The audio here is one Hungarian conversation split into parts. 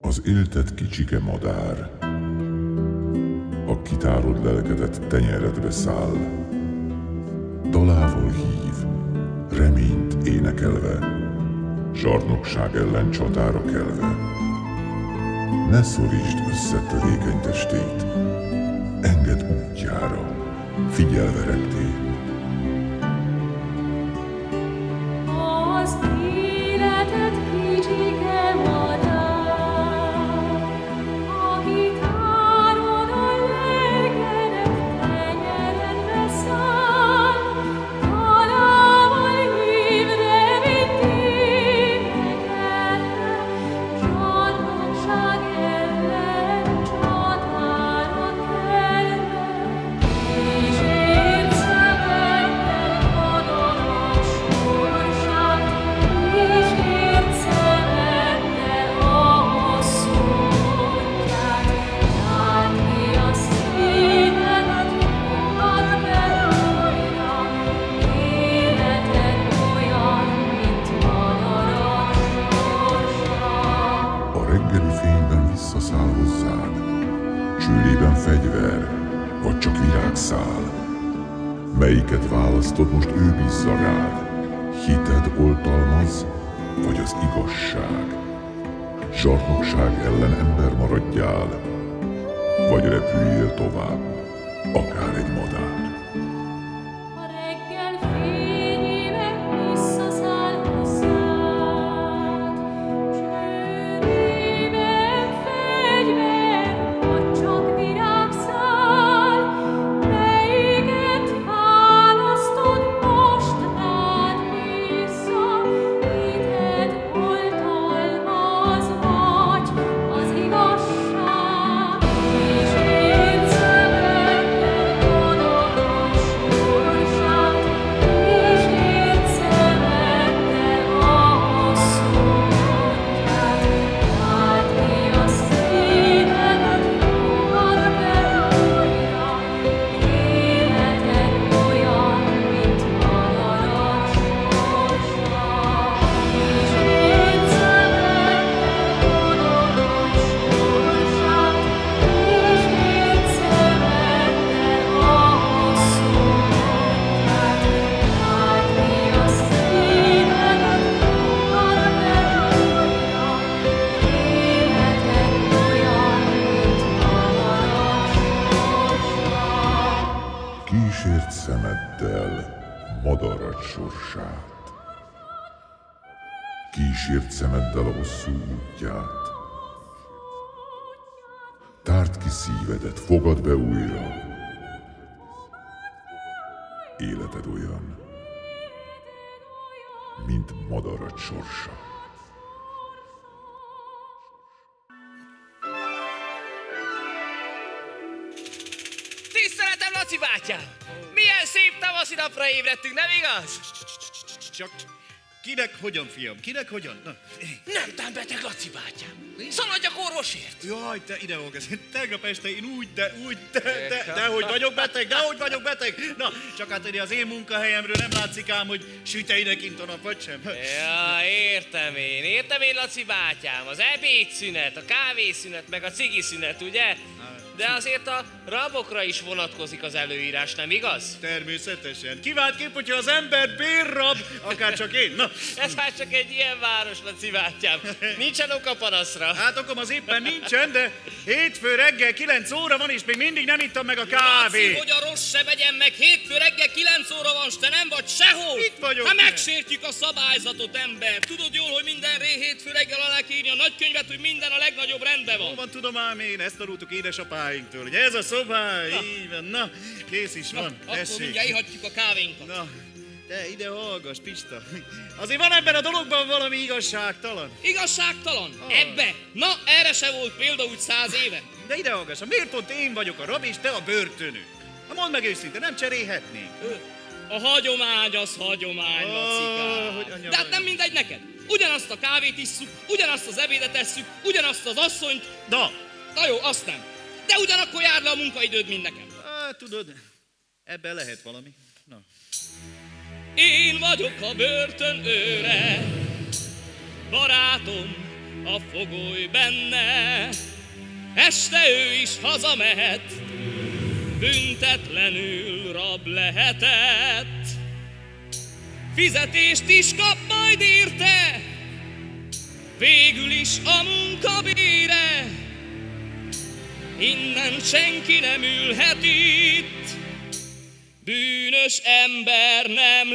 Az éltet kicsike madár, a kitárod lelkedet tenyeredbe száll, dalával hív, reményt énekelve, zsarnokság ellen csatára kelve. Ne szorítsd össze törékeny testét, engedd útjára, figyelve reptét. Az életet kicsike madár, aki tárod a lelkedet tenyeredbe száll, dalával hív, reményt énekelve, zsarnokság ellen csatára kelve, és ért szemekkel odaadás sorsát, és ért szemekkel a hosszútját, látni a szívedet, fogad be újra, életed olyan, mint madarak sorsa. A reggeli fényben visszaszáll hozzád, csőrében fegyver, vagy csak virágszál. Melyiket választod, most ő bízza rád, hited oltalmaz, vagy az igazság? Zsarnokság ellen ember maradjál, vagy repüljél tovább, akár egy madár. A reggel fényében visszaszáll hozzád, csőrében fegyver, vagy csak virágszál. Melyiket választod, most rád bízza, hited oltalmaz, vagy az igazság, és ért szemekkel odaadás sorsát, és ért szemekkel a hosszútját, látni a szívedet, fogad be újra, életed olyan, mint madarak sorsa, és ért szemekkel odaadás sorsát, és ért szemekkel a hosszútját, látni a szívedet, fogad be újra, életed olyan, mint madarak sorsa. Kísérd szemeddel madarat sorsát. Kísérd szemeddel a hosszú útját. Tárd ki szívedet, fogad be újra. Életed olyan, mint madarat sorsa. Tiszteletem, Laci bátyám! Milyen szép tavaszi napra ébredtünk, nem igaz? Csak kinek hogyan, fiam? Kinek hogyan? Na. Nem támbeteg, Laci bátyám! Szaladjak orvosért! Jaj, te ide hallgass. Tegnap este én dehogy vagyok beteg. Na, csak hát ugye az én munkahelyemről nem látszik ám, hogy süteinek int a nap, vagy sem. Ja, értem én, Laci bátyám. Az ebédszünet, a kávészünet, meg a cigiszünet, ugye? De azért a rabokra is vonatkozik az előírás, nem igaz? Természetesen. Kiváltképp, hogyha az ember bérrab, akár csak én. Na, Ez már csak egy ilyen város, Laci bátyám. Nincsen oka panaszra. hát okom az éppen nincsen, de hétfő reggel 9 óra van, és még mindig nem ittam meg a kávét. Laci, hogy a rossz se vegyen meg, hétfő reggel 9 óra van, s te nem vagy sehol. Itt vagyok. Hát megsértjük a szabályzatot, ember. Tudod jól, hogy minden hétfő reggel alá kell írni a nagykönyvet, hogy minden a legnagyobb rendben van. Hol van, tudom ám én, ezt tanultuk édesapáinktól, hogy ez a szobály, így van, na, kész is van, Akkor tessék. mindjárt ihatjuk a kávénkat. Na, te ide hallgass, Pista. Azért van ebben a dologban valami igazságtalan. Igazságtalan? Ebbe? Na, erre se volt példa úgy 100 éve. De ide hallgass, miért pont én vagyok a rab és te a börtönő? Ha mondd meg őszintén, nem cserélhetnénk. A hagyomány az hagyomány, Lacikám. hogy anyám De hát vagy. nem mindegy neked. Ugyanazt a kávét isszuk, ugyanazt az ebédet esszük, ugyanazt az asszonyt. Na, Na jó, azt nem. De ugyanakkor jár le a munkaidőd, mint nekem. hát tudod, ebben lehet valami. Na. Én vagyok a börtön őre, barátom, a fogoly benne, este ő is hazamehet, büntetlenül rab lehetett. Fizetést is kap majd érte, végül is a munkabére. Innen senki nem ülhet itt, bűnös ember nem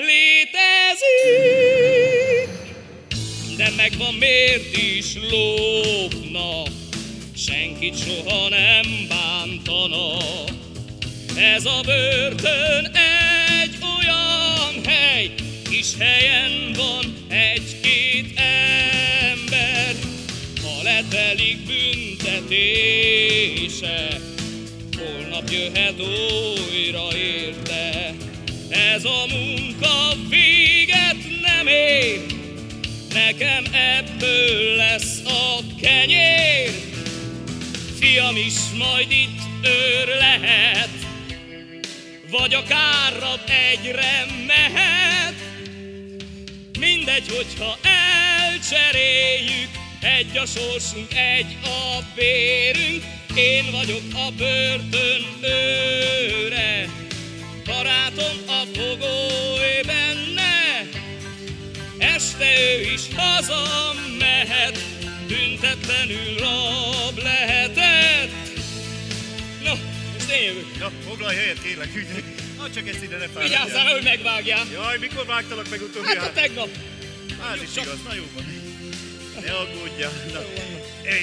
létezik. De megvan miért is lopna, senkit soha nem bántana. Ez a börtön egy olyan hely, kis helyen van egy-két ember. Ha letelik büntetése, holnap jöhet újra érte. Ez a munka véget nem ér, nekem ebből lesz a kenyér. Fiam is majd itt őr lehet, vagy akár rab egyre mehet. Mindegy, hogyha elcseréljük, egy a sorsunk, egy a bérünk. Én vagyok a börtön őre, barátom a fogoly benne. Este ő is hazamehet, büntetlenül rab lehetett. No, most én jövök. Na, foglalj helyet, kérlek, ügyek. Na, csak ezt ide ne fáradjál. Vigyázzál, hogy megvágjál. Jaj, mikor vágtalak meg utoljára? Hát a tegnap. Az is igaz, na jó van. Ne aggódjál. Na, ej.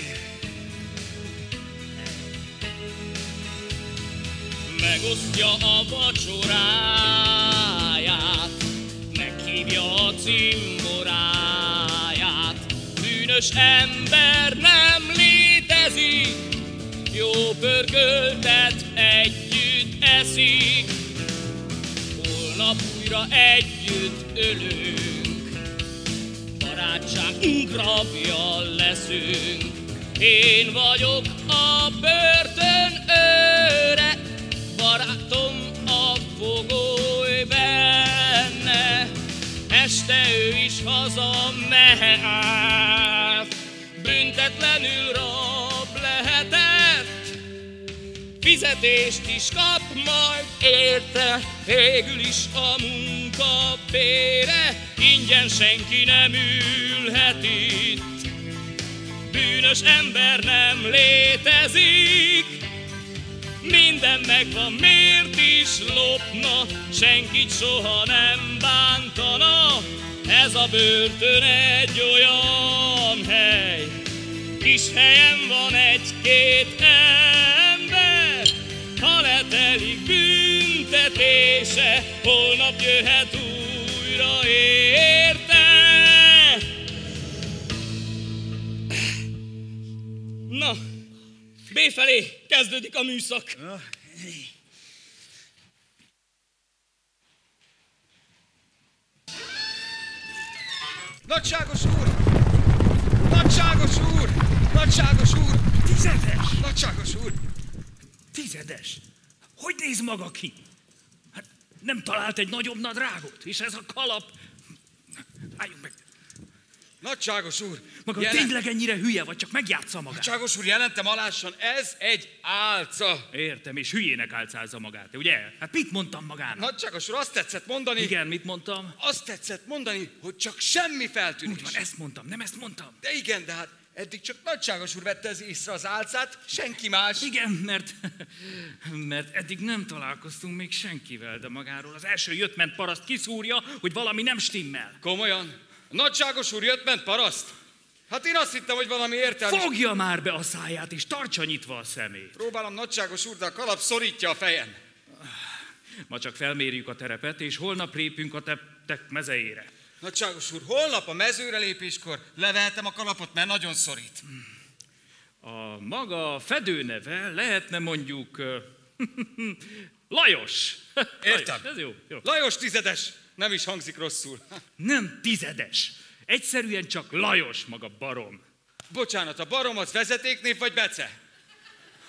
Megosztja a vacsoráját, meghívja a cimboráját. Bűnös ember nem létezik, jó pörköltet együtt eszik. Holnap újra együtt ölünk, barátságunk rabja leszünk. Én vagyok a börtön őre, barátom a fogoly benne. Este ő is hazamehet, büntetlenül rab lehetett. Fizetést is kap majd érte, végül is a munka bére. Ingyen senki nem ülhet itt, bűnös ember nem létezik. Minden megvan, miért is lopna, senkit soha nem bántana. Ez a börtön egy olyan hely, kis helyen van egy-két ember. Ha letelik büntetése, holnap jöhet újra érte. Na, B felé kezdődik a műszak. Nagyságos úr! Nagyságos úr! Nagyságos úr! Tizedes! Nagyságos úr! Tizedes! Hogy néz maga ki? Hát nem talált egy nagyobb nadrágot? És ez a kalap... Álljunk meg! Nagyságos úr! Maga tényleg ennyire hülye vagy, csak megjátsza magát? Nagyságos úr, jelentem alásan, ez egy álca! Értem, és hülyének álcázza magát, ugye? Hát mit mondtam magának? Nagyságos úr, azt tetszett mondani... Igen, mit mondtam? Azt tetszett mondani, hogy csak semmi feltűnés. Úgy van, ezt mondtam, nem ezt mondtam? De igen, de hát eddig csak Nagyságos úr vette észre az álcát, senki más. Igen, mert eddig nem találkoztunk még senkivel, de magáról az első jött-ment paraszt kiszúrja, hogy valami nem stimmel. Komolyan? Nagyságos úr jött-ment paraszt? Hát én azt hittem, hogy valami értelmes... Fogja már be a száját, és tartsa nyitva a szemét. Próbálom, Nagyságos úr, de a kalap szorítja a fejem. Ma csak felmérjük a terepet, és holnap lépünk a tettek mezejére. Nagyságos úr, holnap a mezőre lépéskor levehetem a kalapot, mert nagyon szorít. A maga fedőneve lehetne mondjuk... Lajos. Értem. Lajos, ez jó. Lajos tizedes. Nem is hangzik rosszul. Nem tizedes. Egyszerűen csak Lajos maga barom. Bocsánat, a barom az vezetéknév vagy bece?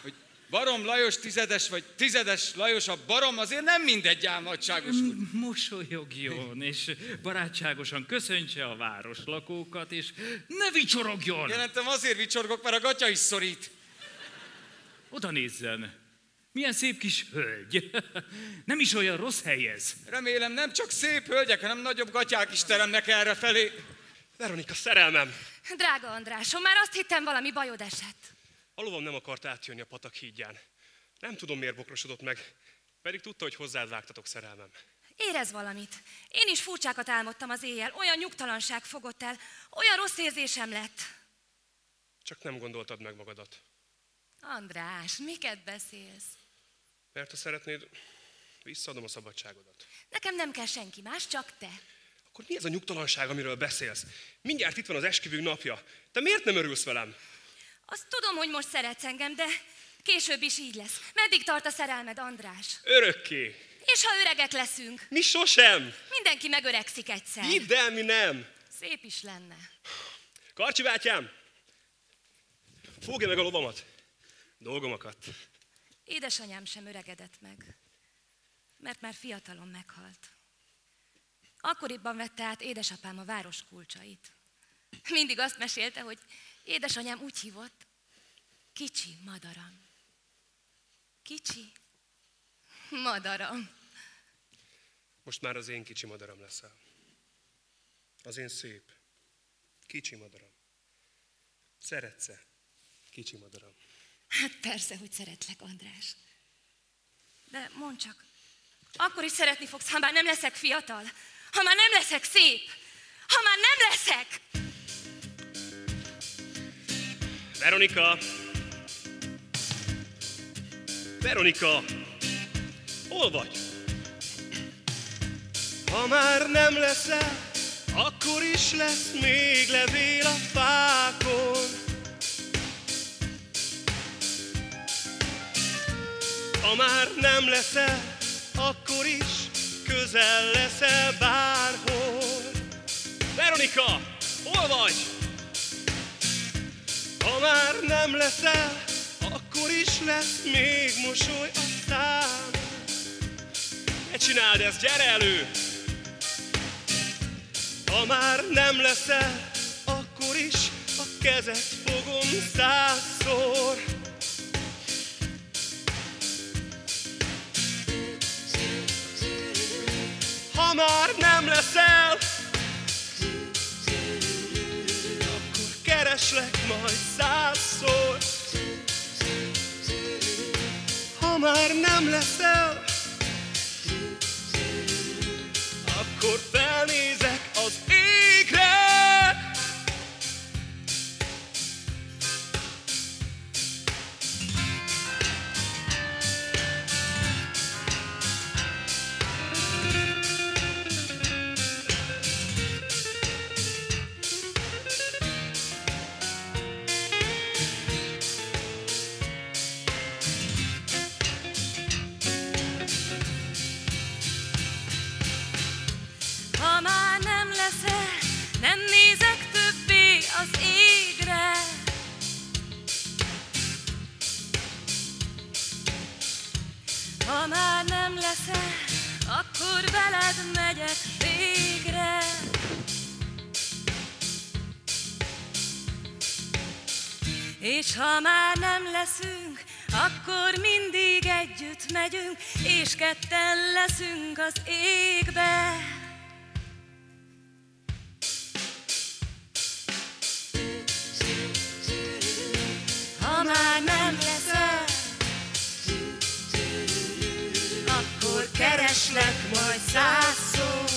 Barom Lajos tizedes, vagy tizedes Lajos a barom, azért nem mindegy ám, nagyságos úr. Mosolyogjon, és barátságosan köszöntse a városlakókat, és ne vicsorogjon! Jelentem, azért vicsorgok, mert a gatya is szorít. Oda nézzen! Milyen szép kis hölgy! Nem is olyan rossz hely ez. Remélem nem csak szép hölgyek, hanem nagyobb gatyák is teremnek errefelé. Veronika, szerelmem! Drága Andrásom, már azt hittem, valami bajod esett. A lovam nem akart átjönni a patak hídján. Nem tudom, miért bokrosodott meg, pedig tudta, hogy hozzád vágtatok, szerelmem. Érez valamit. Én is furcsákat álmodtam az éjjel, olyan nyugtalanság fogott el, olyan rossz érzésem lett. Csak nem gondoltad meg magadat. András, miket beszélsz? Mert ha szeretnéd, visszaadom a szabadságodat. Nekem nem kell senki más, csak te. Akkor mi ez a nyugtalanság, amiről beszélsz? Mindjárt itt van az esküvőnk napja. Te miért nem örülsz velem? Azt tudom, hogy most szeretsz engem, de később is így lesz. Meddig tart a szerelmed, András? Örökké. És ha öregek leszünk? Mi sosem. Mindenki megöregszik egyszer. Hidd el, mi nem. Szép is lenne. Karcsi bátyám! Fogja meg a lovamat. Dolgom akadt. Édesanyám sem öregedett meg, mert már fiatalon meghalt. Akkoriban vette át édesapám a város kulcsait. Mindig azt mesélte, hogy édesanyám úgy hívott, kicsi madaram. Kicsi madaram. Most már az én kicsi madaram leszel. Az én szép, kicsi madaram. Szeretsz-e, kicsi madaram? Hát persze, hogy szeretlek, András. De mondd csak, akkor is szeretni fogsz, ha már nem leszek fiatal, ha már nem leszek szép, ha már nem leszek! Veronika! Veronika! Hol vagy? Ha már nem leszel, akkor is lesz még levél a fákon. Ha már nem leszel, akkor is közel leszel bárhol. Veronika, hol vagy? Ha már nem leszel, akkor is lesz még mosoly a szám. Ne csináld ezt, gyere elő! Ha már nem leszel, akkor is a kezed fogom 100-szor. Ha már nem leszel, akkor kereslek majd 100-szor. Ha már nem leszel, akkor felnézek az égre. Ha már nem leszel, nem nézek többé az égre. Ha már nem leszel, akkor veled megyek végre. És ha már nem leszünk, akkor mindig együtt megyünk, és ketten leszünk az égbe. Ha már nem leszel, akkor kereslek majd 100-szor.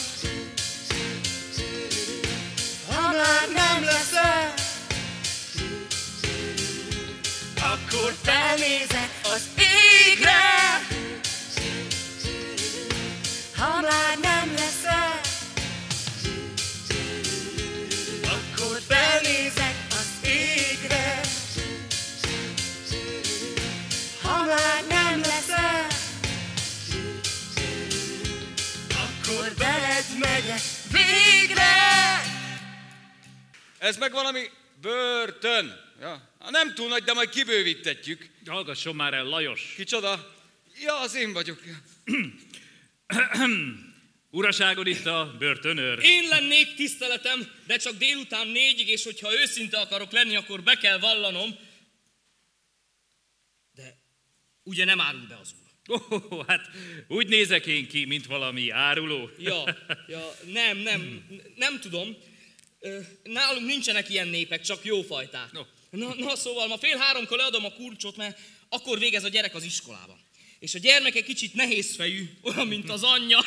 Ha már nem leszel, akkor felnézek az égre. Ha már nem leszel, akkor felnézek az égre. Ha már nem leszel, akkor veled megyek végre. Ez meg valami börtön. Ja, nem túl nagy, de majd kibővítetjük. Hallgasson már el, Lajos. Kicsoda? Ja, az én vagyok. Uraságon itt a börtönőr. Én lennék, tiszteletem, de csak délután 4-ig, és hogyha őszinte akarok lenni, akkor be kell vallanom. De ugye nem árul be az úr? Hát úgy nézek én ki, mint valami áruló. Ja, nem tudom. Nálunk nincsenek ilyen népek, csak jófajták. Na, szóval ma 2:30 leadom a kulcsot, mert akkor végez a gyerek az iskolában. És a gyermek egy kicsit nehézfejű, olyan, mint az anyja.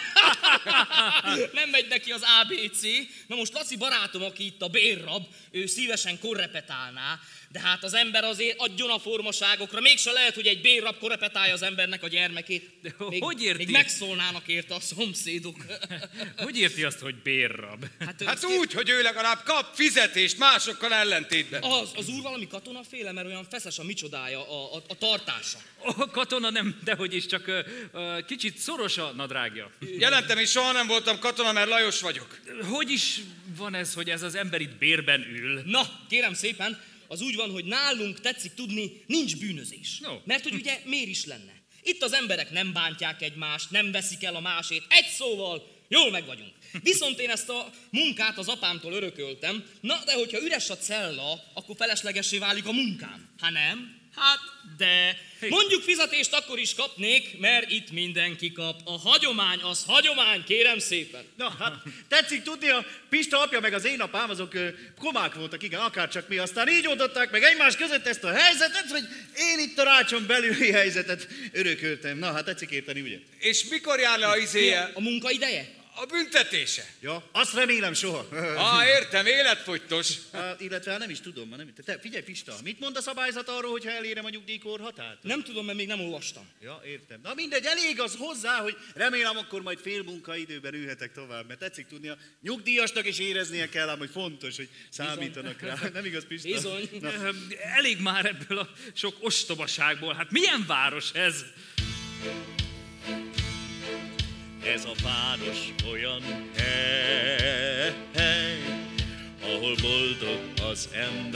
Nem megy neki az ABC. Na most Laci barátom, aki itt a bérrab, ő szívesen korrepetálná, de hát az ember azért adjon a formaságokra. Mégse lehet, hogy egy bérrab korrepetálja az embernek a gyermekét. Hogy érti? Még megszólnának érte a szomszédok. Hogy érti azt, hogy bérrab? Hát úgy, hogy ő legalább kap fizetést másokkal ellentétben. Az úr valami katonaféle, mert olyan feszes a micsodája, a tartása. Katona nem, dehogy is, csak kicsit szoros a nadrágja. Jelentem, én soha nem voltam katona, mert Lajos vagyok. Hogy is van ez, hogy ez az ember itt bérben ül? Na, kérem szépen, az úgy van, hogy nálunk tetszik tudni, nincs bűnözés. No. Mert hogy ugye miért is lenne? Itt az emberek nem bántják egymást, nem veszik el a másét, egy szóval jól meg vagyunk. Viszont én ezt a munkát az apámtól örököltem, na de hogyha üres a cella, akkor feleslegessé válik a munkám. Ha nem? Hát de mondjuk fizetést akkor is kapnék, mert itt mindenki kap. A hagyomány az hagyomány, kérem szépen. Na, hát tetszik tudni, a Pista apja meg az én apám, azok komák voltak, igen, akárcsak mi. Aztán így oldották meg egymás között ezt a helyzetet, hogy én itt a rácson belüli helyzetet örököltem. Na, hát tetszik érteni, ugye? És mikor jár le a izéje? A munkaideje? A büntetése. Ja, azt remélem soha. Értem, életfogytos. Hát, illetve nem is tudom, nem. Te figyelj, Pista, mit mond a szabályzat arról, hogyha elérem a nyugdíjkorhatárt? Nem tudom, mert még nem olvastam. Ja, értem. Na mindegy, elég az hozzá, hogy remélem akkor majd fél munkaidőben ülhetek tovább, mert tetszik tudni, a nyugdíjasnak is éreznie kell, ám, hogy fontos, hogy számítanak rá. Nem igaz, Pista? Bizony. Elég már ebből a sok ostobaságból. Hát milyen város ez? Ez a város olyan hely, ahol boldog az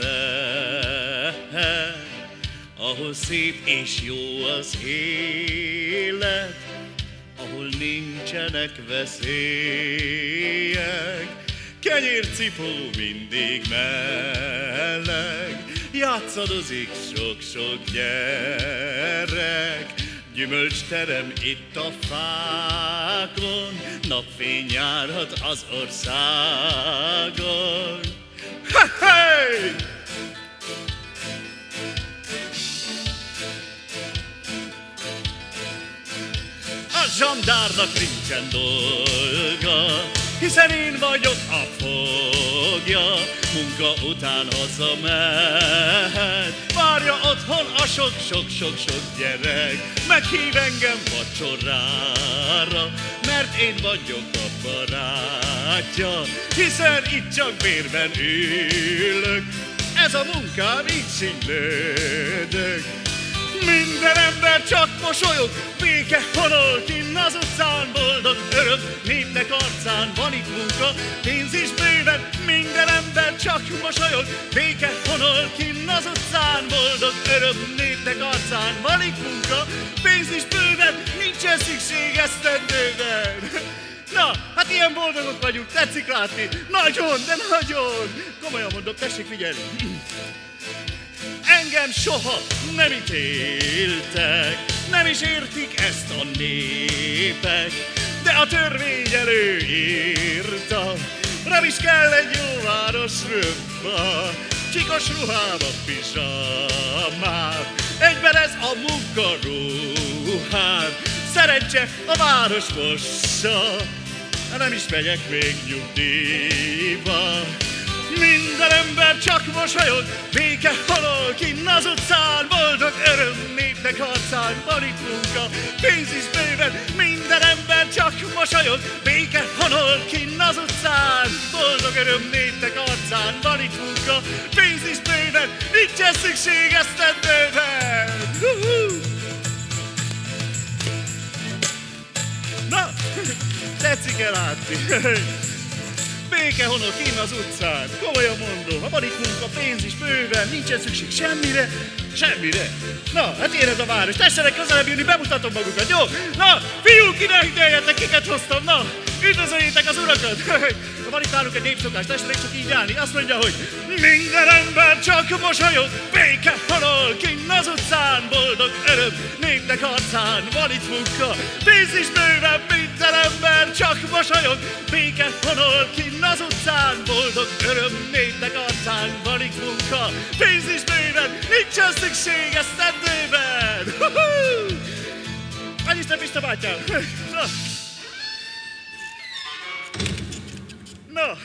ember, ahol szép és jó az élet, ahol nincsenek veszélyek, kenyércipó mindig meleg, játszadozik sok-sok gyerek, gyümölcsterem itt a fákon, napfény járhat az országon. Hey! A zsandárnak nincsen dolga, hiszen én vagyok a fogja, munka után hazamehet, várja otthon a sok-sok-sok-sok gyerek, meghív engem vacsorára, mert én vagyok a barátja, hiszen itt csak bérben ülök, ez a munkám így színlődök. Minden ember csak mosolyog, béke honol kinn az utcán, boldog öröm népnek arcán, van itt munka, pénz is bőven. Minden ember csak mosolyog, béke honol kinn az utcán, boldog öröm népnek arcán, van itt munka, pénz is bőven, nincsen szükség esztendőben. Na, hát ilyen boldogok vagyunk, tetszik látni, nagyon, de nagyon. Komolyan mondom, tessék figyelni. Engem soha nem ítéltek, nem is értik ezt a népek, de a törvény előírta, rám is kell egy jó városrömba, csikos ruhába, pizsamám, egyben ez a munkaruhám, szerencse a város mossa, nem is megyek még nyugdíjba. Minden ember csak mosolyog, béke halol kinn az utcán, boldog öröm népnek arcán, van itt munka, pénz is bőven. Minden ember csak mosolyog, béke halol kinn az utcán, boldog öröm népnek arcán, van itt munka, pénz is bőven, nincsen szükség esztendőben. Na, tetszik-e látni? béke honol kinn az utcán. Komolyan mondom, ha van itt munka, pénz is bőven, nincsen szükség semmire. Semmire. Na, hát én ez a város. Tessenek közelebb jönni, bemutatom magukat, jó? Na, fiúk, ide hiteljetek, kiket hoztam, na! Üdvözöljétek az urakat! Van itt nálunk egy népszokás, tessenek csak így állni. Azt mondja, hogy minden ember csak mosolyog, béke honol kinn az utcán, boldog öröm népnek arcán, van itt munka, pénz is bőven, minden ember csak mosolyog, béke honol kinn az utcán, boldog öröm népnek arcán, van itt munka, pénz is bőven, nincsen szükség esztendőben! Annyi Isten Pista bátyám! Na!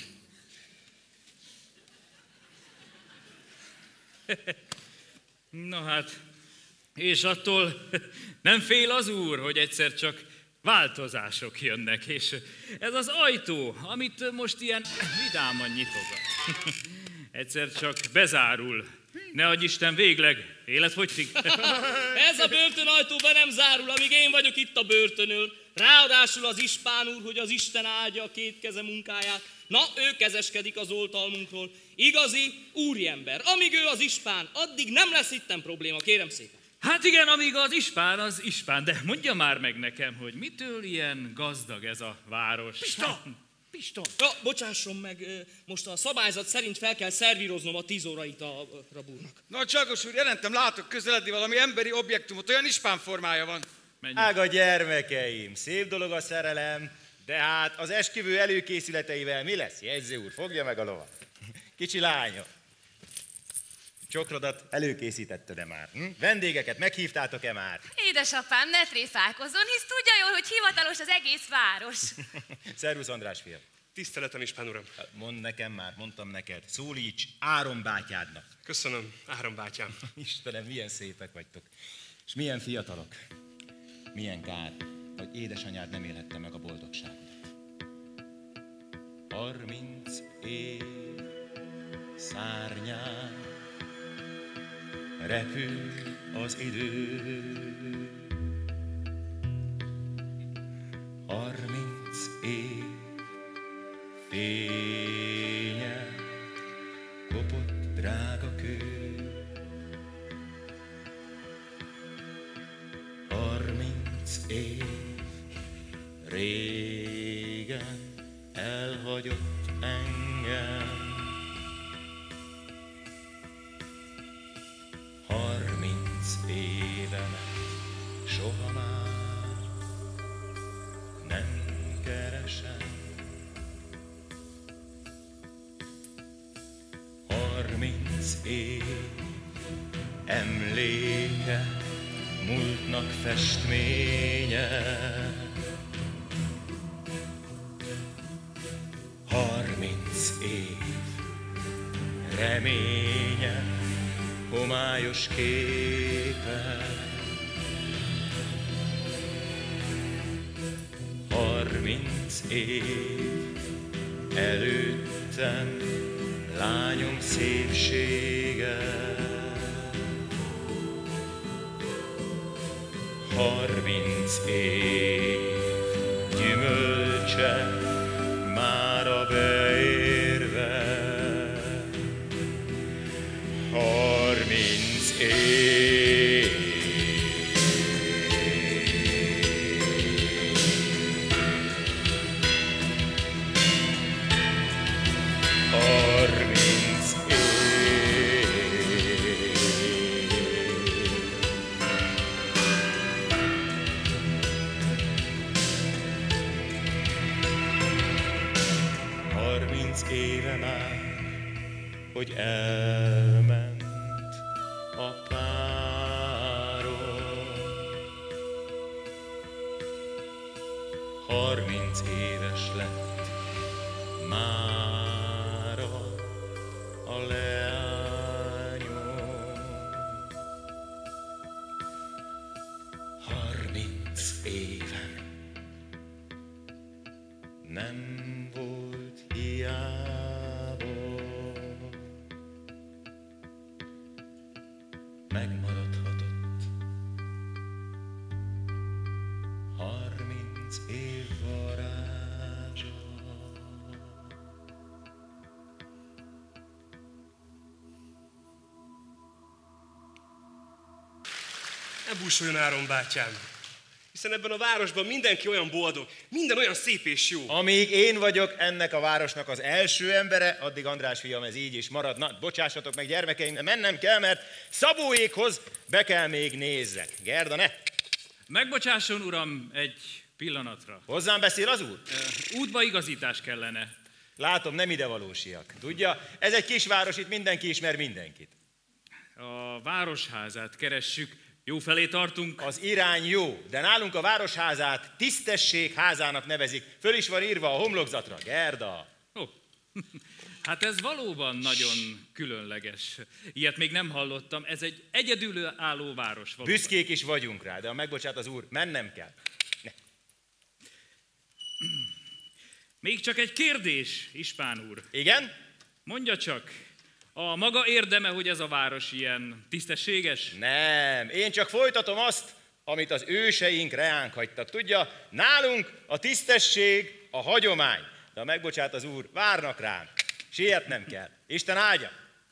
Na hát, és attól nem fél az úr, hogy egyszer csak változások jönnek, és ez az ajtó, amit most ilyen vidáman nyitogat, egyszer csak bezárul. Ne adj Isten, végleg életfogytig. Ez a börtönajtó be nem zárul, amíg én vagyok itt a börtönön. Ráadásul az ispán úr, hogy az Isten áldja a két keze munkáját. Na, ő kezeskedik az oltalmunkról. Igazi úriember. Amíg ő az ispán, addig nem lesz itten probléma, kérem szépen. Hát igen, amíg az ispán, de mondja már meg nekem, hogy mitől ilyen gazdag ez a város? Piston! Ja, bocsásson meg, most a szabályzat szerint fel kell szervíroznom a 10 órait a rabúrnak. Na, Csagos úr, jelentem, látok közeledni valami emberi objektumot, olyan ispán formája van. Ága gyermekeim, szép dolog a szerelem, de hát az esküvő előkészületeivel mi lesz? Jegyző úr, fogja meg a lovat. Kicsi lánya. Csokrodat előkészítetted-e már? Vendégeket meghívtátok-e már? Édesapám, ne tréfálkozzon, hisz tudja jól, hogy hivatalos az egész város. Szervusz, András fiam. Tiszteletem, ispán uram. Mondd nekem már, mondtam neked, szólíts Áron bátyádnak. Köszönöm, Áron bátyám. Istenem, milyen szépek vagytok. És milyen fiatalok. Milyen kár, hogy édesanyád nem élhette meg a boldogságot. 30 év szárnyán repül az idő. 30 év fénye kopott drága kő. 30 év régen elhagyott engem. 30 évemet soha már nem keresem. 30 év emléke, múltnak festménye. 30 év reménye, homályos képe. 30 év előttem lányom szépsége. 30 év gyümölcse mára beérve. 30 év. 30 év. 30 éve már, hogy elment a párom. 30 éves lett mára a leányom. 30 éven nem volt hiába, megmaradhatott 30 év varázsa. Ne búsuljon, Áron bátyám. Hiszen ebben a városban mindenki olyan boldog, minden olyan szép és jó. Amíg én vagyok ennek a városnak az első embere, addig András fiam, ez így is marad. Na, bocsássatok meg gyermekeim, de mennem kell, mert Szabóékhoz be kell még nézzek. Gerda, ne! Megbocsásson, uram, egy pillanatra. Hozzám beszél az úr? Útbaigazítás kellene. Látom, nem idevalósiak. Tudja, ez egy kisváros, itt mindenki ismer mindenkit. A városházát keressük. Jó felé tartunk. Az irány jó, de nálunk a városházát Tisztesség házának nevezik. Föl is van írva a homlokzatra. Gerda! Hát ez valóban nagyon különleges. Ilyet még nem hallottam. Ez egy egyedülálló város valóban. Büszkék is vagyunk rá, de ha megbocsát az úr, mennem kell. Ne. Még csak egy kérdés, ispán úr. Igen? Mondja csak, a maga érdeme, hogy ez a város ilyen tisztességes? Nem, én csak folytatom azt, amit az őseink reánk hagytak. Tudja, nálunk a tisztesség, a hagyomány. De ha megbocsát az úr, várnak ránk. Sietnem kell. Isten áldja!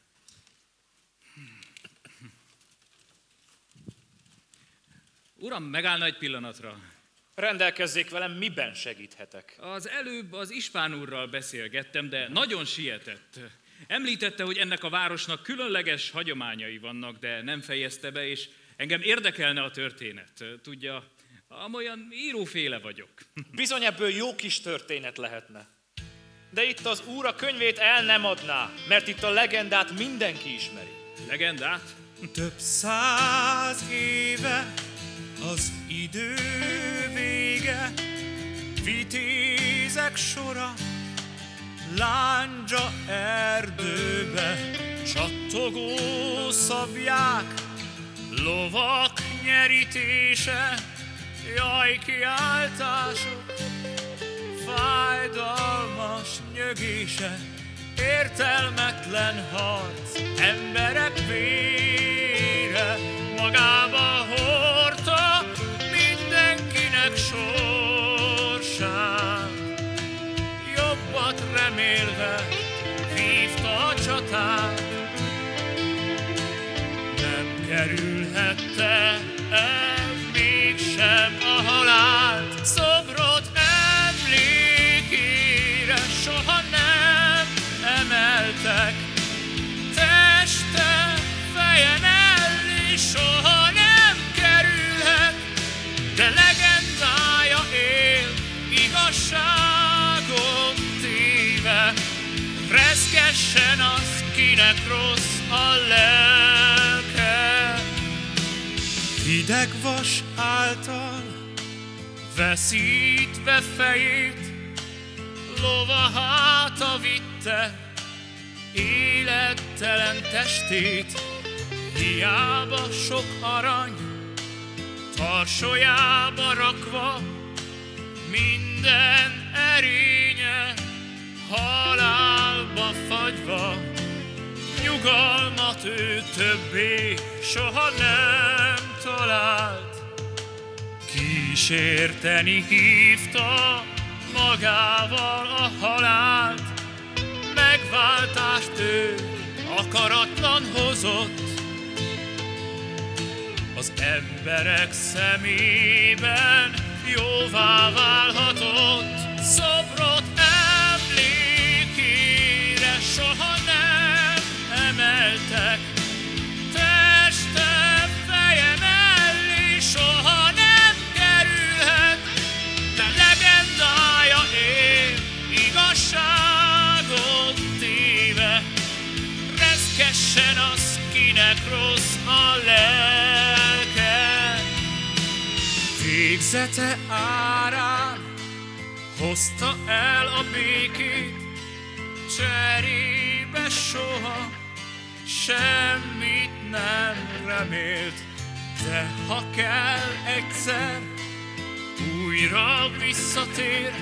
Uram, megállna egy pillanatra. Rendelkezzék velem, miben segíthetek? Az előbb az ispán úrral beszélgettem, de nagyon sietett. Említette, hogy ennek a városnak különleges hagyományai vannak, de nem fejezte be, és engem érdekelne a történet. Tudja, amolyan íróféle vagyok. Bizony ebből jó kis történet lehetne. De itt az úr a könyvét el nem adná, mert itt a legendát mindenki ismeri. Legendát? Több 100 éve az idő vége, vitézek sora, lándzsa erdőbe, csattogó szabják, lovak nyerítése, jaj kiáltások, fájdalmas nyögése, értelmetlen harc, emberek vére, magába hordta mindenkinek sorsát. Jobbat remélve vívta a csatát, nem kerülhette el mégsem a halált. Szobrot emlékére soha nem emeltek, teste fejen elé soha nem kerülhet, de legendája él, igazságot téve. Reszkessen az, kinek rossz a lelke. Hideg vas által veszítve fejét, lova háta vitte élettelen testét. Hiába sok arany tarsolyába rakva, minden erénye halálba fagyva, nyugalmat ő többé soha nem talált. Kísérteni hívta magával a halált, megváltást ő akaratlan hozott. Az emberek szemében jóvá válhatott, szobrot emlékére soha nem emeltek, teste fejem elé soha nem kerülhet, de legendája él, igazságot téve. Reszkessen az, kinek rossz a lelke. Végzete árán hozta el a békét, cserébe soha semmit nem remélt. De ha kell egyszer, újra visszatér,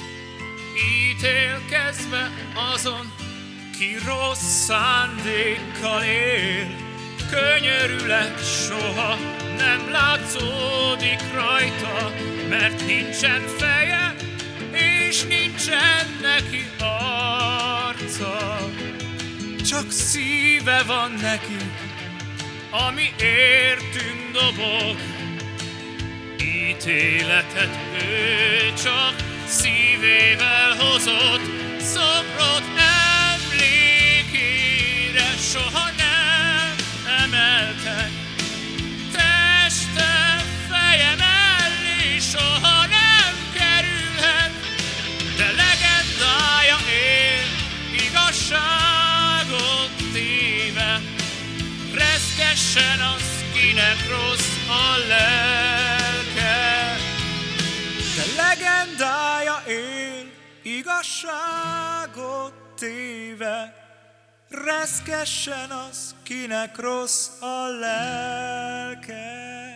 ítélkezve azon, ki rossz szándékkal él. Könyörület soha nem látszódik rajta, mert nincsen feje, és nincsen neki arca. Csak szíve van neki, ami értünk dobog. Ítéletet ő csak szívével hozott, szobrot emlékére soha nem emeltek. Teste feje mellé soha nem kerülhet, de legendája él, igazságot téve. Reszkessen az, kinek rossz a lelke. De legendája él, igazságot téve. Reszkessen az, kinek rossz a lelke.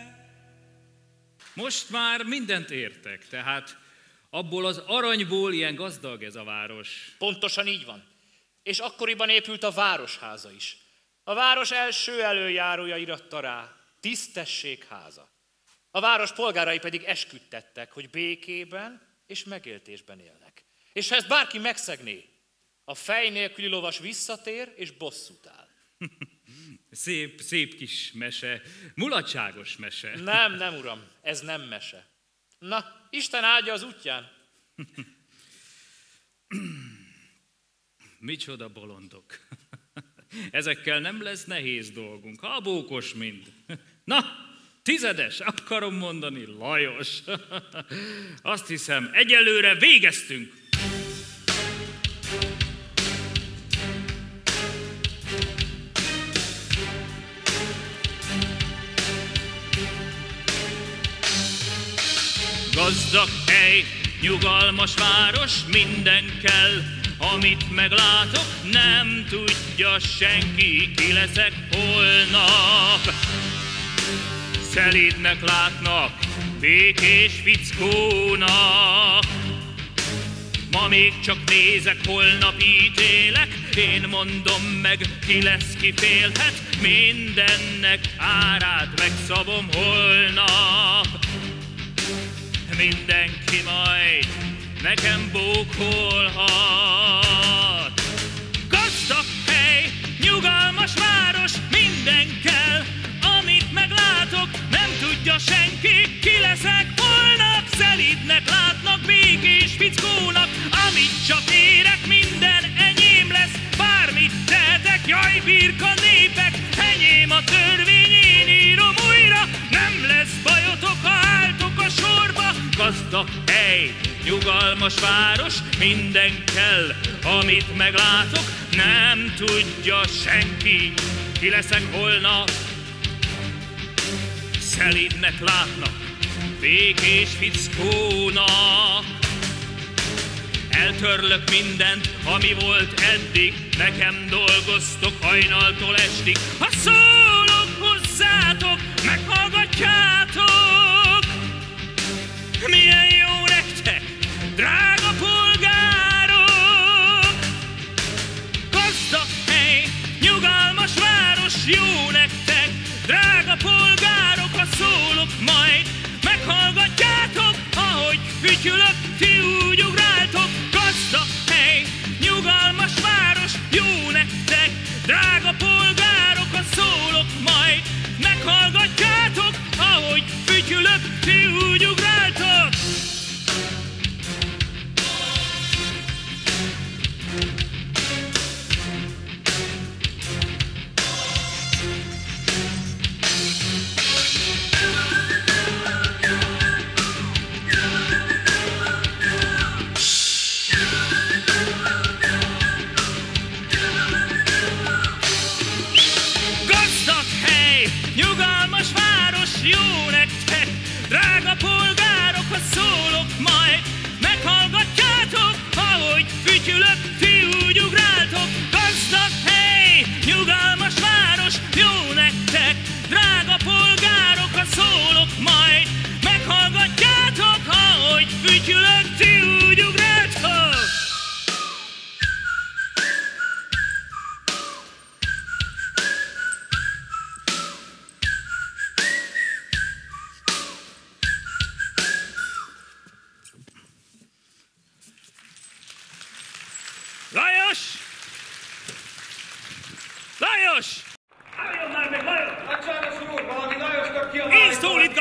Most már mindent értek, tehát abból az aranyból ilyen gazdag ez a város. Pontosan így van. És akkoriban épült a városháza is. A város első előjárója iratta rá, tisztességháza. A város polgárai pedig esküdtettek, hogy békében és megéltésben élnek. És ha ezt bárki megszegné, a fej nélküli lovas visszatér és bosszút áll. Szép kis mese, mulatságos mese. Nem, uram, ez nem mese. Na, Isten áldja az útján. Micsoda bolondok. Ezekkel nem lesz nehéz dolgunk, habókos mind. Na, 10, akarom mondani, Lajos. Azt hiszem, egyelőre végeztünk. Gazdag hely, nyugalmas város, minden kell, amit meglátok, nem tudja senki, ki leszek holnap. Szelídnek látnak, békés fickónak. Ma még csak nézek, holnap ítélek, én mondom meg, ki lesz, ki félhet, mindennek árát megszabom holnap. Mindenki majd nekem bókolhat. Gazdag hely, nyugalmas város, minden kell, amit meglátok, nem tudja senki, ki leszek holnap. Szelídnek látnak, békés fickónak, amit csak érek, minden enyém lesz, bármit tehetek, jaj, birka népek, enyém a törvény, én írom újra, nem lesz bajotok, ha álltok a sorba. Gazdag hely, nyugalmas város, minden kell, amit meglátok, nem tudja senki, ki leszek holnap. Szelídnek látnak, békés fickónak. Eltörlök mindent, ami volt eddig, nekem dolgoztok hajnaltól estig. Ha szólok hozzátok, meghallgatjátok. Milyen jó nektek, drága polgárok! Gazdag hely, nyugalmas város, jó nektek, drága polgárok! Ha szólok majd, meghallgatjátok, ahogy fütyülök, ti úgy ugráltok. Gazdag hely, nyugalmas város, jó nektek, drága polgárok! Ha szólok majd, meghallgatjátok, ahogy fütyülök, ti úgy ugráltok. Gazdag hely, nyugalmas város, jó nektek, drága polgárok! Ha szólok majd, meghallgatjátok, ahogy fütyülök, ti úgy ugráltok. Gazdag hely, nyugalmas város, jó nektek, drága polgárok! Ha szólok majd, meghallgatjátok, ahogy fütyülök, ti úgy ugráltok. Lajos! Lajos!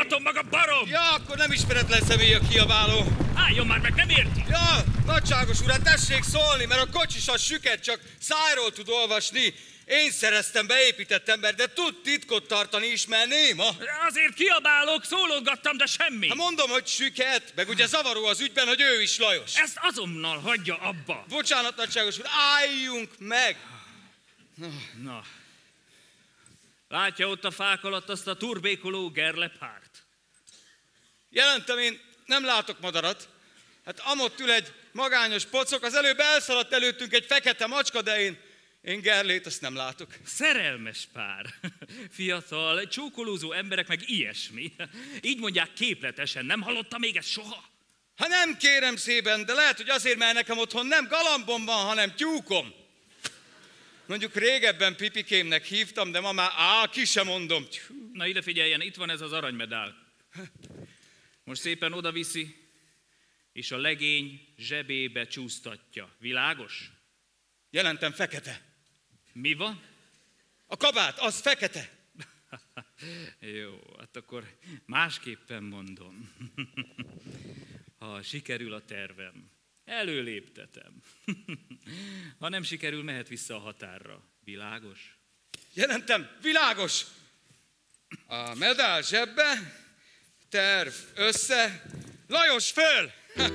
Mutatom maga, barom! Ja, akkor nem ismeretlen személy a kiabáló. Álljon már meg, nem érti? Ja, nagyságos úr, hát tessék szólni, mert a kocsis az süket, csak szájról tud olvasni. Én szereztem beépített ember, de tud titkot tartani is, mert néma. Azért kiabálok, szólogattam, de semmi. Hát mondom, hogy süket, meg ugye zavaró az ügyben, hogy ő is Lajos. Ezt azonnal hagyja abba. Bocsánat, nagyságos úr, álljunk meg! Na. Látja ott a fák alatt azt a turbékoló gerlepárt? Jelentem, én nem látok madarat. Hát amott ül egy magányos pocok, az előbb elszaladt előttünk egy fekete macska, de én gerlét azt nem látok. Szerelmes pár. Fiatal, csókolózó emberek meg ilyesmi. Így mondják képletesen, nem hallotta még ezt soha? Ha nem, kérem szépen, de lehet, hogy azért, mert nekem otthon nem galambom van, hanem tyúkom. Mondjuk régebben Pipikémnek hívtam, de ma már ki sem mondom. Na ide figyeljen, itt van ez az aranymedál. Most szépen odaviszi, és a legény zsebébe csúsztatja. Világos? Jelentem, fekete. Mi van? A kabát, az fekete. Jó, hát akkor másképpen mondom. Ha sikerül a tervem, előléptetem. Ha nem sikerül, mehet vissza a határra. Világos? Jelentem, világos! A medál zsebbe, terv össze, Lajos föl!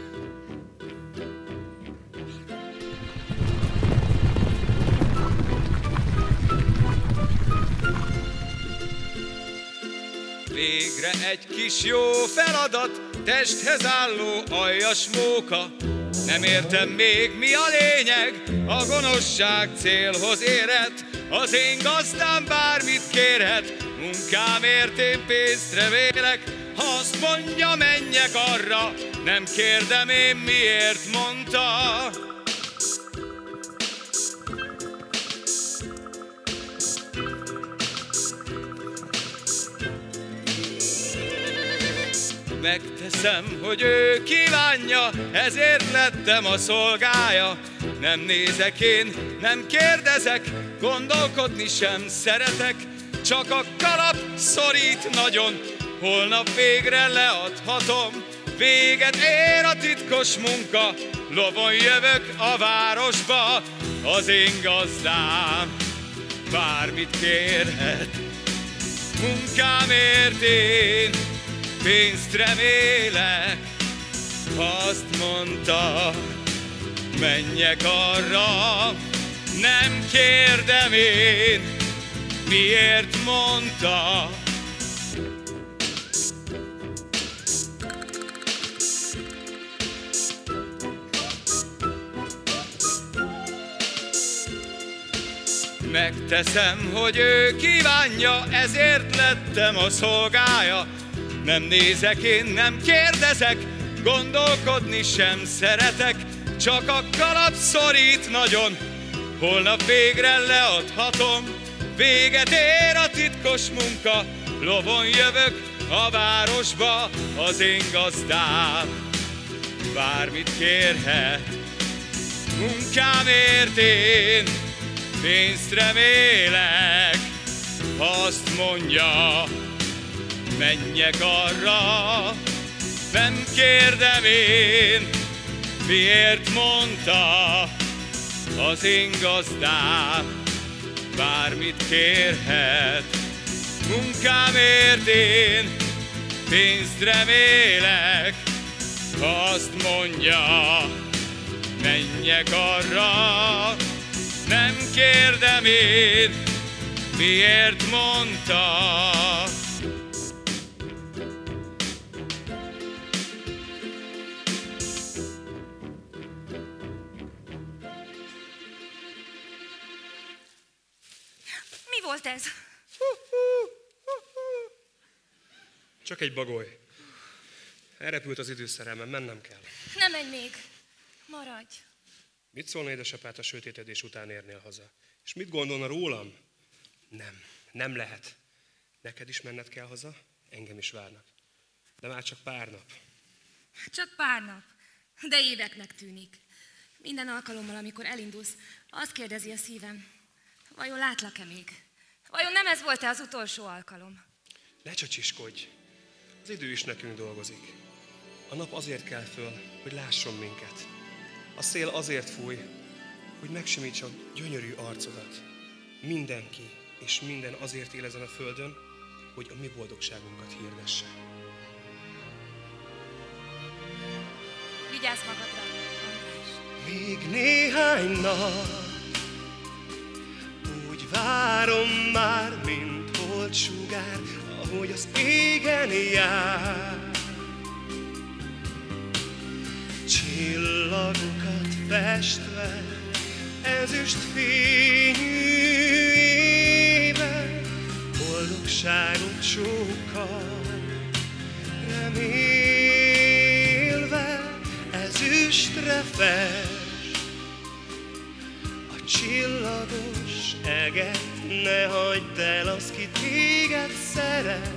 Végre egy kis jó feladat, testhez álló aljas móka. Nem értem még, mi a lényeg, a gonoszság célhoz érhet. Az én gazdám bármit kérhet, munkámért én pénzt remélek. Ha azt mondja, menjek arra, nem kérdem én, miért mondta. Megteszem, hogy ő kívánja, ezért lettem a szolgája. Nem nézek én, nem kérdezek, gondolkodni sem szeretek. Csak a kalap szorít nagyon, holnap végre leadhatom. Véget ér a titkos munka, lovon jövök a városba. Az én gazdám bármit kérhet, munkámért én pénzt remélek. Azt mondta, menjek arra, nem kérdem én, miért mondta. Megteszem, hogy ő kívánja, ezért lettem a szolgája. Nem nézek én, nem kérdezek, gondolkodni sem szeretek. Csak a kalap szorít nagyon, holnap végre leadhatom. Véget ér a titkos munka, lovon jövök a városba. Az én gazdám bármit kérhet, munkámért én pénzt remélek. Azt mondja, menjek arra, nem kérdem én, miért mondta. Az én gazdám bármit kérhet, munkámért én pénzt remélek. Azt mondja, menjek arra, nem kérdem én, miért mondta. Mi volt ez? Csak egy bagoly. Elrepült az időszerelmem, mennem kell. Nem menj még. Maradj. Mit szólna édesapát a sötétedés után érnél haza? És mit gondolna rólam? Nem lehet. Neked is menned kell haza, engem is várnak. De már csak pár nap. Csak pár nap. De éveknek tűnik. Minden alkalommal, amikor elindulsz, azt kérdezi a szívem, vajon látlak-e még? Vajon nem ez volt-e az utolsó alkalom? Ne csacsiskodj. Az idő is nekünk dolgozik. A nap azért kell föl, hogy lásson minket. A szél azért fúj, hogy megsimítsa a gyönyörű arcodat. Mindenki és minden azért él ezen a földön, hogy a mi boldogságunkat hirdesse. Vigyázz magadra, András. Még néhány nap, úgy várom már, mint holtsugár, ahogy az égen jár. Csillagokat festve, ezüst fényű éven, boldogságunk csókkal, remélve ezüstre fest. A csillagos eget ne hagyd el, az ki téged szeret.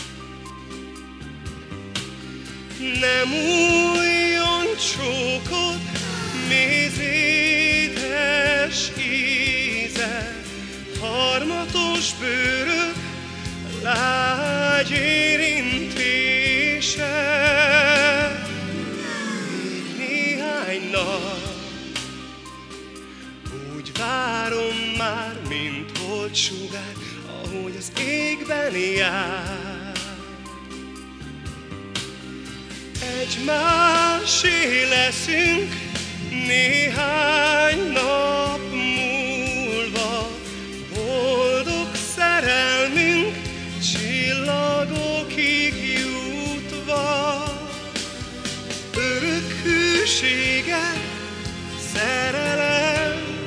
Nem újjon csókod, méz édes íze, harmatos bőröd, lágy érintése. Még néhány nap, úgy várom már, mint holtsugár, ahogy az égben jár. Egymásé leszünk néhány nap múlva, boldog szerelmünk csillagokig jutva. Örök hűséget szerelem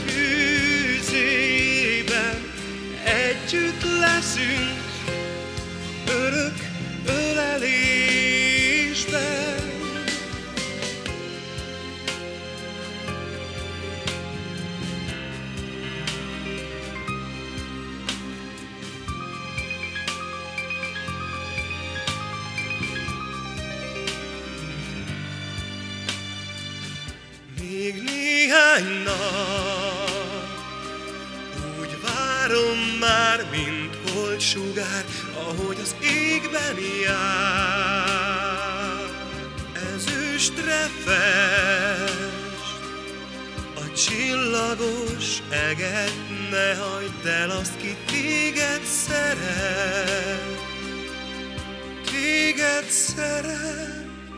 tűzében együtt leszünk, örök ölelésben. Még néhány nap, úgy várom már, mint holtsugár, ahogy az égben jár. Ezüstre fest, a csillagos eget ne hagyd el, azt ki téged szeret, téged szeret.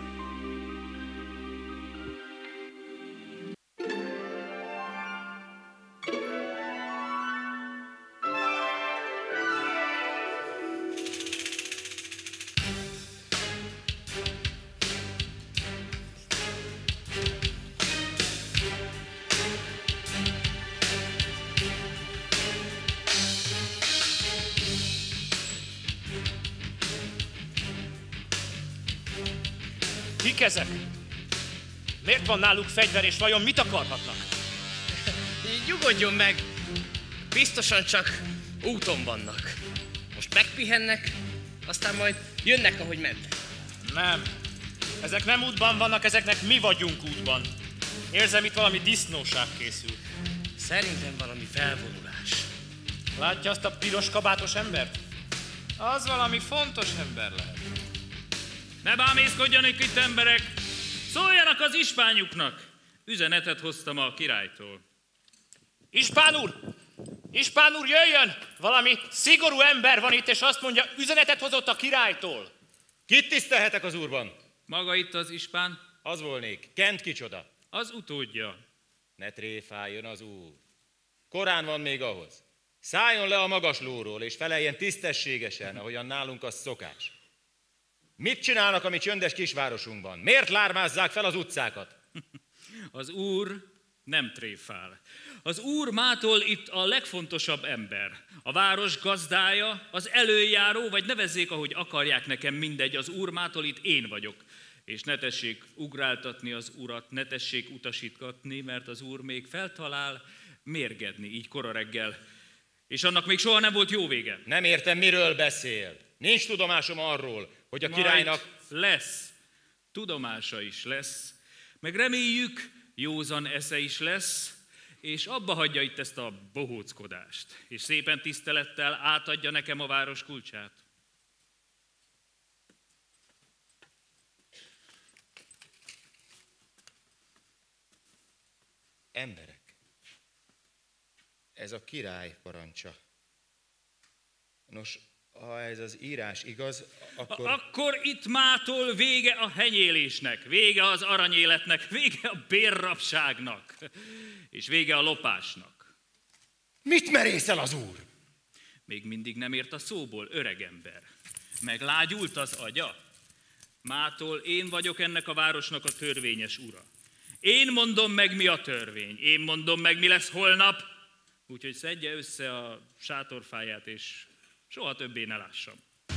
Kik ezek? Miért van náluk fegyver, és vajon mit akarhatnak? Nyugodjon meg! Biztosan csak úton vannak. Most megpihennek, aztán majd jönnek, ahogy mentek. Nem. Ezek nem útban vannak, ezeknek mi vagyunk útban. Érzem, itt valami disznóság készül. Szerintem valami felvonulás. Látja azt a piros kabátos embert? Az valami fontos ember lehet. Ne bámészkodjanak itt, emberek! Szóljanak az ispányuknak! Üzenetet hoztam a királytól. Ispán úr! Ispán úr, jöjjön! Valami szigorú ember van itt, és azt mondja, üzenetet hozott a királytól. Kit tisztelhetek az úrban? Maga itt az ispán? Az volnék. Kent kicsoda? Az utódja. Ne tréfáljon az úr. Korán van még ahhoz. Szálljon le a magas lóról, és feleljen tisztességesen, ahogyan nálunk az szokás. Mit csinálnak a mi csöndes kisvárosunkban? Miért lármázzák fel az utcákat? Az úr nem tréfál. Az úr mától itt a legfontosabb ember. A város gazdája, az előjáró, vagy nevezzék, ahogy akarják, nekem mindegy. Az úr mától itt én vagyok. És ne tessék ugráltatni az urat, ne tessék utasítgatni, mert az úr még feltalál mérgedni így kora reggel. És annak még soha nem volt jó vége. Nem értem, miről beszél. Nincs tudomásom arról, hogy a királynak... Majd lesz. Tudomása is lesz. Meg reméljük, józan esze is lesz, és abba hagyja itt ezt a bohóckodást, és szépen tisztelettel átadja nekem a város kulcsát. Emberek, ez a király parancsa. Nos, ha ez az írás igaz, akkor... Akkor itt mától vége a henyélésnek, vége az aranyéletnek, vége a bérrabságnak, és vége a lopásnak. Mit merészel az úr? Még mindig nem ért a szóból, öregember. Meglágyult az agya? Mától én vagyok ennek a városnak a törvényes ura. Én mondom meg, mi a törvény. Én mondom meg, mi lesz holnap. Úgyhogy szedje össze a sátorfáját, és soha többé ne lássam.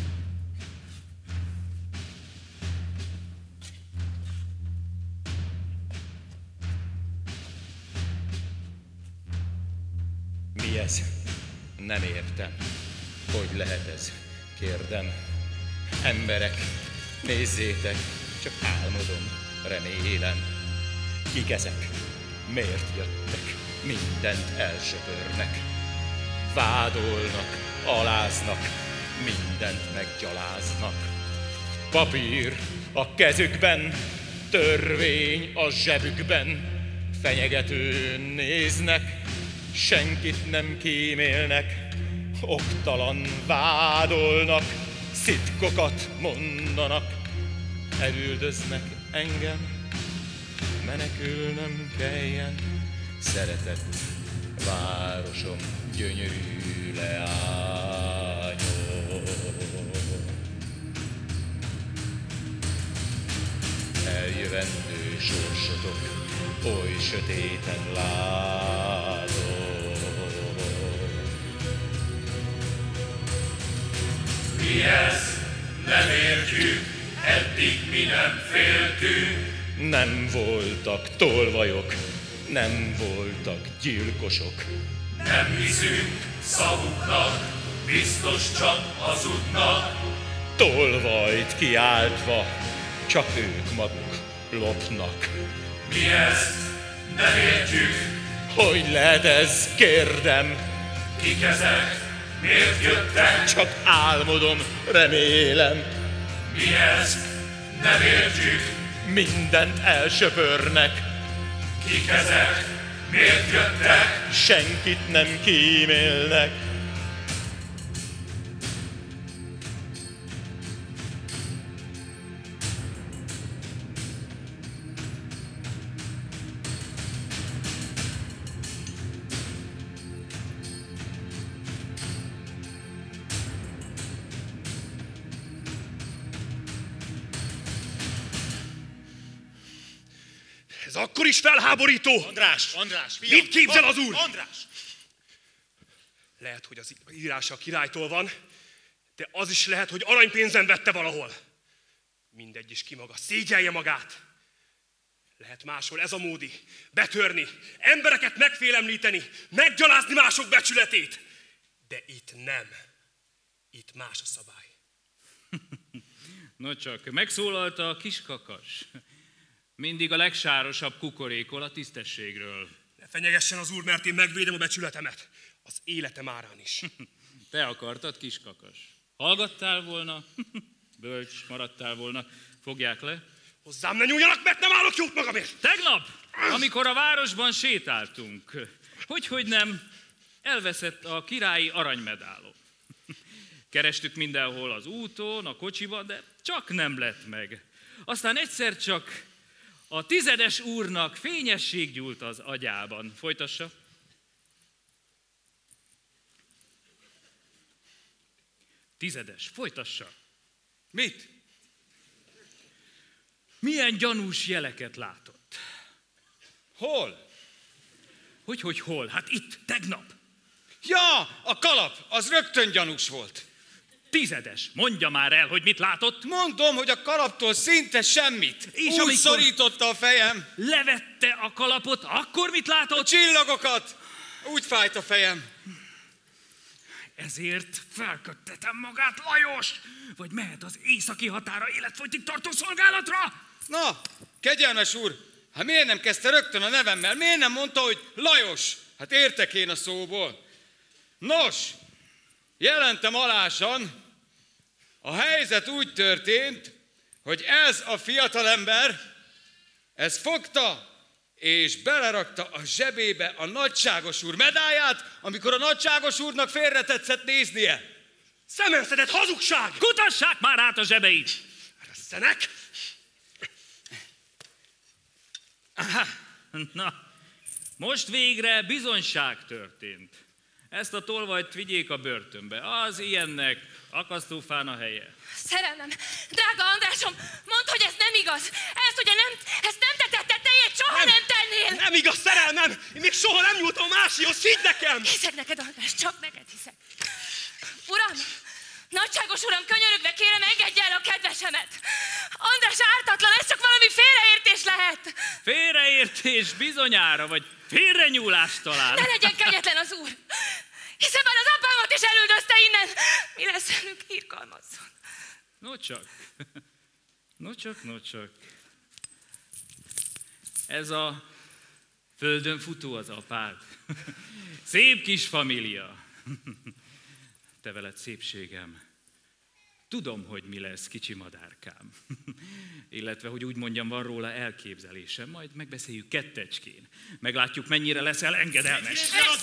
Mi ez? Nem értem. Hogy lehet ez? Kérdem. Emberek, nézzétek, csak álmodom, remélem. Kik ezek? Miért jöttek? Mindent elsöpörnek. Vádolnak, aláznak, mindent meggyaláznak. Papír a kezükben, törvény a zsebükben. Fenyegetőn néznek, senkit nem kímélnek. Oktalan vádolnak, szitkokat mondanak. Elüldöznek engem, menekülnöm kelljen. Szeretett városom, gyönyörű leányom. Eljövendő sorsotok, oly sötéten látom. Mi ez? Nem értjük, eddig mi nem féltünk. Nem voltak tolvajok, nem voltak gyilkosok. Nem hiszünk szavuknak, biztos csak hazudnak. Tolvajt kiáltva, csak ők maguk lopnak. Mi ezt? Nem értjük. Hogy lehet ez, kérdem? Kik ezek? Miért jöttek? Csak álmodom, remélem. Mi ez? Nem értjük. Mindent elsöpörnek. Kik ezek? Miért jöttek? Senkit nem kímélnek. Ez akkor is felháborító! András, fiam! Mit képzel az úr? András! Lehet, hogy az írása a királytól van, de az is lehet, hogy aranypénzen vette valahol. Mindegy is ki maga, szégyelje magát. Lehet máshol ez a módi, betörni, embereket megfélemlíteni, meggyalázni mások becsületét. De itt nem. Itt más a szabály. No csak, megszólalta a kiskakas. Mindig a legsárosabb kukorékol a tisztességről. Ne fenyegessen az úr, mert én megvédem a becsületemet. Az életem árán is. Te akartad, kiskakas. Hallgattál volna, bölcs maradtál volna. Fogják le. Hozzám ne nyúljanak, mert nem állok jót magamért. Tegnap, amikor a városban sétáltunk, hogy nem, elveszett a királyi aranymedálom. Kerestük mindenhol az úton, a kocsiban, de csak nem lett meg. Aztán egyszer csak a 10. úrnak fényesség gyúlt az agyában. Folytassa. Tizedes, folytassa. Mit? Milyen gyanús jeleket látott? Hol? Hogy hol? Hát itt, tegnap. Ja, a kalap, az rögtön gyanús volt. 10. mondja már el, hogy mit látott. Mondom, hogy a kalaptól szinte semmit. És úgy szorította a fejem. Levette a kalapot, akkor mit látott? A csillagokat. Úgy fájt a fejem. Ezért felköttetem magát Lajos, vagy mehet az északi határa életfogytig tartó szolgálatra? Na, kegyelmes úr, hát miért nem kezdte rögtön a nevemmel? Miért nem mondta, hogy Lajos? Hát értek én a szóból. Nos, jelentem alásan, a helyzet úgy történt, hogy ez a fiatalember, ez fogta és belerakta a zsebébe a nagyságos úr medáját, amikor a nagyságos úrnak félre tetszett néznie. Szemelszedett hazugság! Kutassák már át a zsebeit! Resszenek! Na, most végre bizonyság történt. Ezt a tolvajt vigyék a börtönbe. Az ilyennek akasztófán a helye. Szerelmem, drága Andrásom, mondd, hogy ez nem igaz. Ezt nem tetted, te ilyet soha nem tennél. Nem igaz, szerelmem! Én még soha nem nyúltam másihoz, hidd nekem! Hiszek neked, András, csak neked hiszek. Uram, nagyságos uram, könyörögve kérem, engedj el a kedvesemet. András ártatlan, ez csak valami félreértés lehet. Félreértés bizonyára, vagy félrenyúlás talán. Ne legyen kegyetlen az úr, hiszen már az apámat is elüldözte innen. Mi lesz velünk, irgalmazzon. No csak. Ez a földön futó az apád. Szép kis família. Te veled, szépségem. Tudom, hogy mi lesz, kicsi madárkám. Illetve, hogy úgy mondjam, van róla elképzelésem, majd megbeszéljük kettecskén. Meglátjuk, mennyire leszel engedelmes.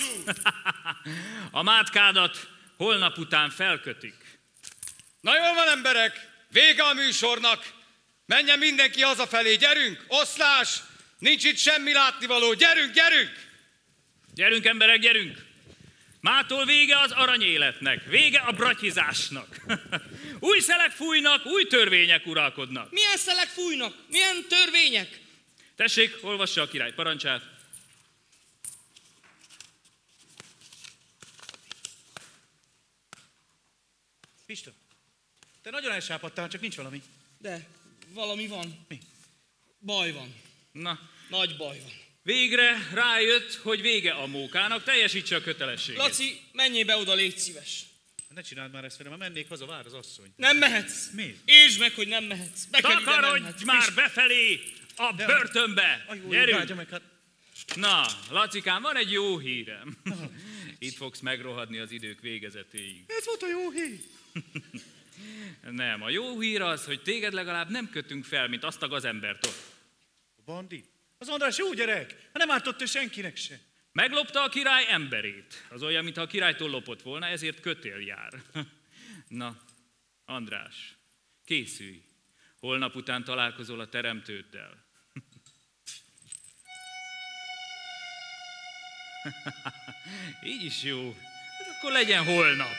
A mátkádat holnap után felkötik. Na jól van, emberek, vége a műsornak. Menjen mindenki hazafelé, gyerünk, oszlás, nincs itt semmi látnivaló, gyerünk! Gyerünk, emberek, gyerünk! Mától vége az aranyéletnek, vége a bratyizásnak. Új szelek fújnak, új törvények uralkodnak. Milyen szelek fújnak? Milyen törvények? Tessék, olvassa a király parancsát. Pista, te nagyon elsápadtál, csak nincs valami. De, valami van. Mi? Baj van. Na. Nagy baj van. Végre rájött, hogy vége a mókának, teljesítse a kötelességet. Laci, menjél be oda, légy szíves. Ne csináld már ezt velem, ha mennék haza, vár az asszony. Nem mehetsz. Miért? Értsd meg, hogy nem mehetsz. Takarodj már befelé a börtönbe. Gyerünk. Na, Lacikám, van egy jó hírem. Itt fogsz megrohadni az idők végezetéig. Ez volt a jó hír. Nem, a jó hír az, hogy téged legalább nem kötünk fel, mint azt a gazembert ott. A bandit? Az András jó gyerek, nem ártott ő senkinek se. Meglopta a király emberét. Az olyan, mintha a királytól lopott volna, ezért kötél jár. Na, András, készülj. Holnap után találkozol a teremtőddel. Így is jó. Hát akkor legyen holnap.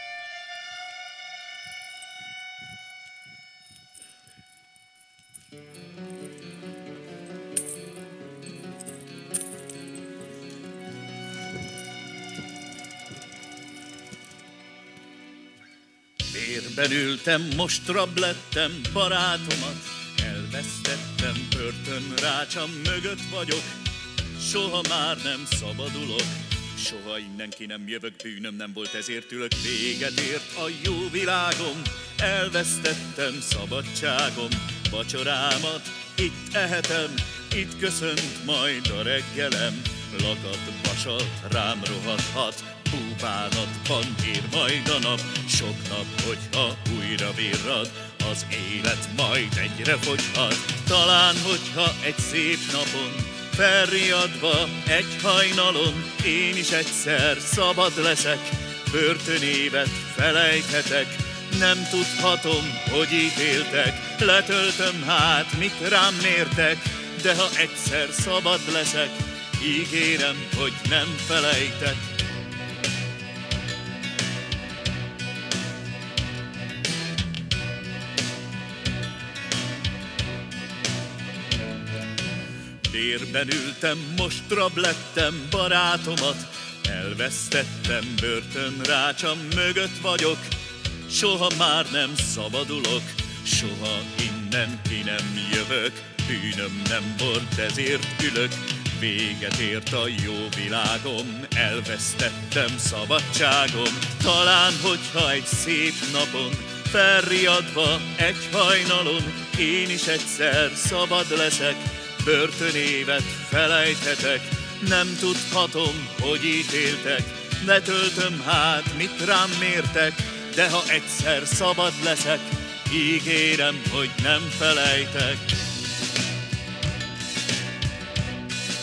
Bérben ültem, most rab lettem, barátomat elvesztettem, börtönrácsam mögött vagyok, soha már nem szabadulok, soha innen ki nem jövök, bűnöm nem volt, ezért ülök, véget ért a jó világom, elvesztettem szabadságom, vacsorámat itt ehetem, itt köszönt majd a reggelem, lakat vasal rám rohadhat, búbánatban ér majd a nap, sok nap, hogyha újra virrad, az élet majd egyre fogyhat. Talán, hogyha egy szép napon, felriadva egy hajnalon, én is egyszer szabad leszek, börtönévet felejthetek, nem tudhatom, hogy ítéltek, letöltöm hát, mit rám mértek, de ha egyszer szabad leszek, ígérem, hogy nem felejtek. Bérben ültem, most rab lettem, barátomat elvesztettem, börtönrácsam mögött vagyok, soha már nem szabadulok, soha innen ki nem jövök, bűnöm nem volt, ezért ülök, véget ért a jó világom, elvesztettem szabadságom, talán, hogyha egy szép napon, felriadva egy hajnalon, én is egyszer szabad leszek, börtönévet felejthetek, nem tudhatom, hogy ítéltek, letöltöm hát, mit rám mértek, de ha egyszer szabad leszek, ígérem, hogy nem felejtek.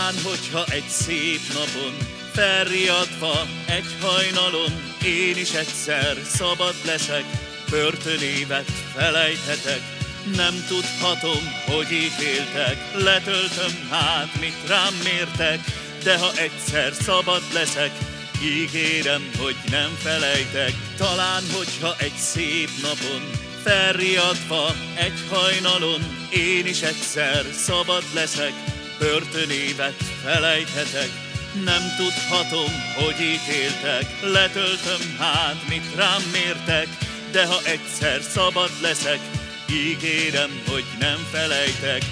Talán, hogyha egy szép napon, felriadva egy hajnalon, én is egyszer szabad leszek, börtönévet felejthetek. Nem tudhatom, hogy ítéltek, letöltöm hát, mit rám mértek, de ha egyszer szabad leszek, ígérem, hogy nem felejtek. Talán, hogyha egy szép napon, felriadva egy hajnalon, én is egyszer szabad leszek, börtönévet felejthetek. Nem tudhatom, hogy ítéltek, letöltöm hát, mit rám mértek, de ha egyszer szabad leszek, ígérem, hogy nem felejtek.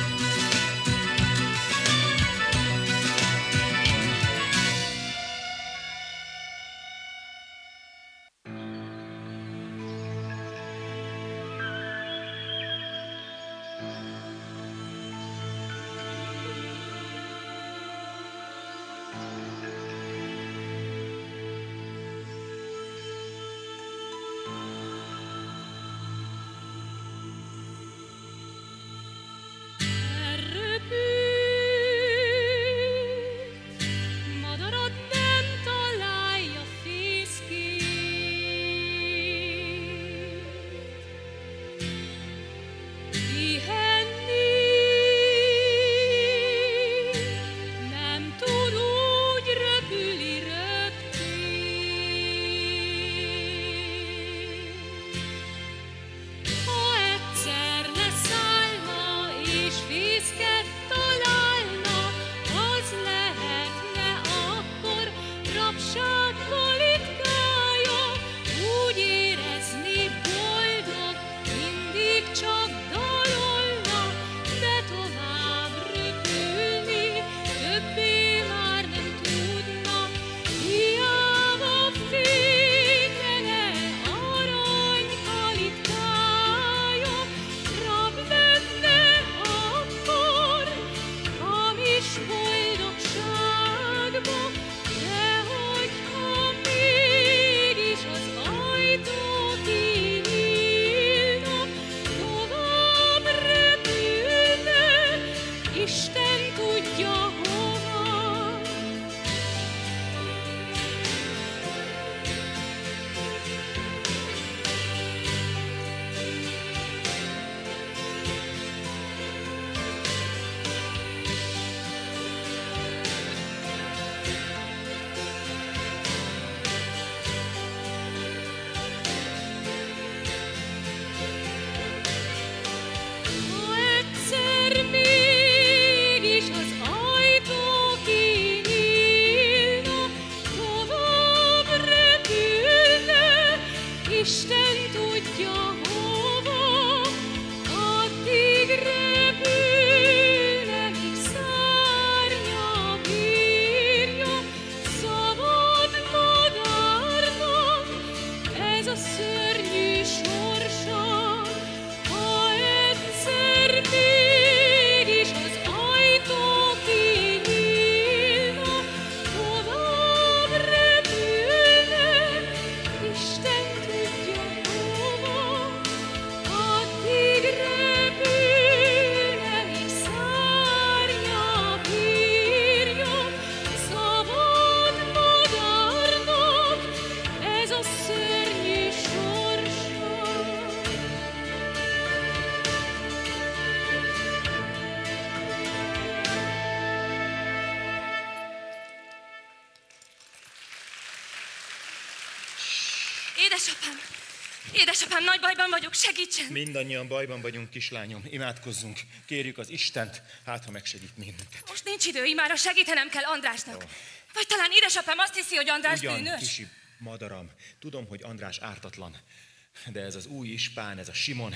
Édesapám, nagy bajban vagyok, segítsen! Mindannyian bajban vagyunk, kislányom. Imádkozzunk, kérjük az Istent, hát ha megsegít mindünket. Most nincs idő, imára segítenem kell Andrásnak. Vagy talán édesapám azt hiszi, hogy András bűnös? Kisi madaram, tudom, hogy András ártatlan, de ez az új ispán, ez a Simon,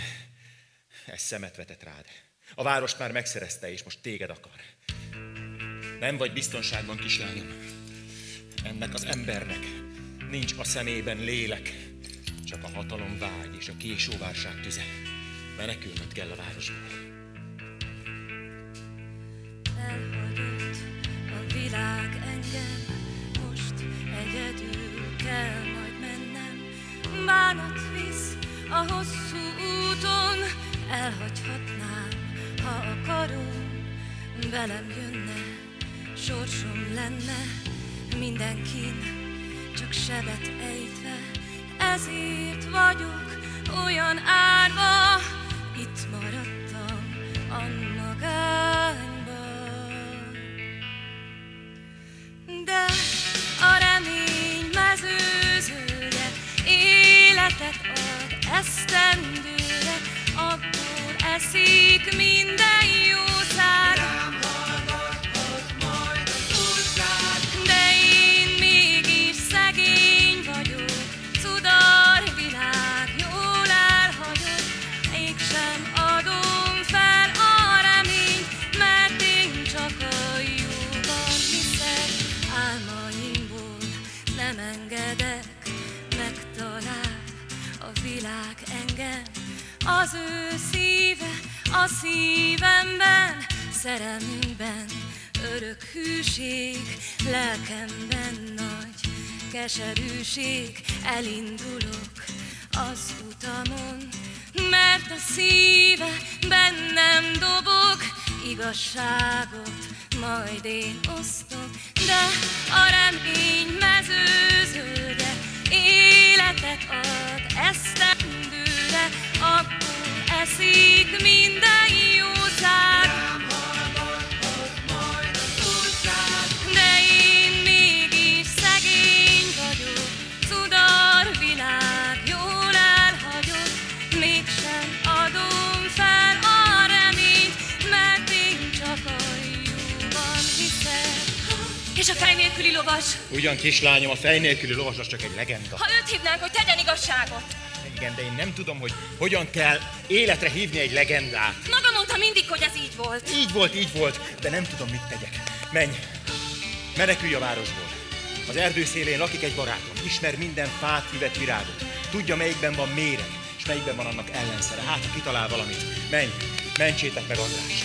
ez szemet vetett rád. A várost már megszerezte, és most téged akar. Nem vagy biztonságban, kislányom. Ennek az embernek nincs a szemében lélek, csak a hatalom vágy és a késóvárság tüze. Menekülnöd kell a városból. Elhagyott a világ engem, most egyedül kell majd mennem. Bánat visz a hosszú úton, elhagyhatnám, ha akarom, velem jönne, sorsom lenne mindenkin, csak sebet ejtve. Ezért vagyok olyan árva, itt maradtam a magányban. De a remény mezőzője életet ad esztendőre, abból eszik minden jószág. Rám hallgathat majd a túlság. De én mégis szegény vagyok, cudar világ jól elhagyott, mégsem adom fel a reményt, mert én csak a jóban hiszek. Álmaimból nem engedek, megtalál a világ engem. Az ő szíve a szívemben, szerelmünkben örök hűség, lelkemben nagy keserűség. Elindulok az utamon, mert a szíve bennem dobog, igazságot majd én osztok. De a remény mezőzője életet ad esztendőre, abból eszik minden jószág. Rám hallgathat majd a túlság. De én mégis szegény vagyok, cudar világ jól elhagyott, mégsem adom fel a reményt, mert én csak a jóban hiszek. És a fej nélküli lovas? Ugyan, kislányom, a fej nélküli lovas az csak egy legenda. Ha őt hívnánk, hogy tegyen igazságot. Igen, de én nem tudom, hogy hogyan kell életre hívni egy legendát. Maga mondta mindig, hogy ez így volt. Így volt, de nem tudom, mit tegyek. Menj, menekülj a városból. Az erdő szélén lakik egy barátom, ismer minden fát, füvet, virágot. Tudja, melyikben van méreg, és melyikben van annak ellenszere. Hát, ha kitalál valamit. Menj, mentsétek meg Andrást.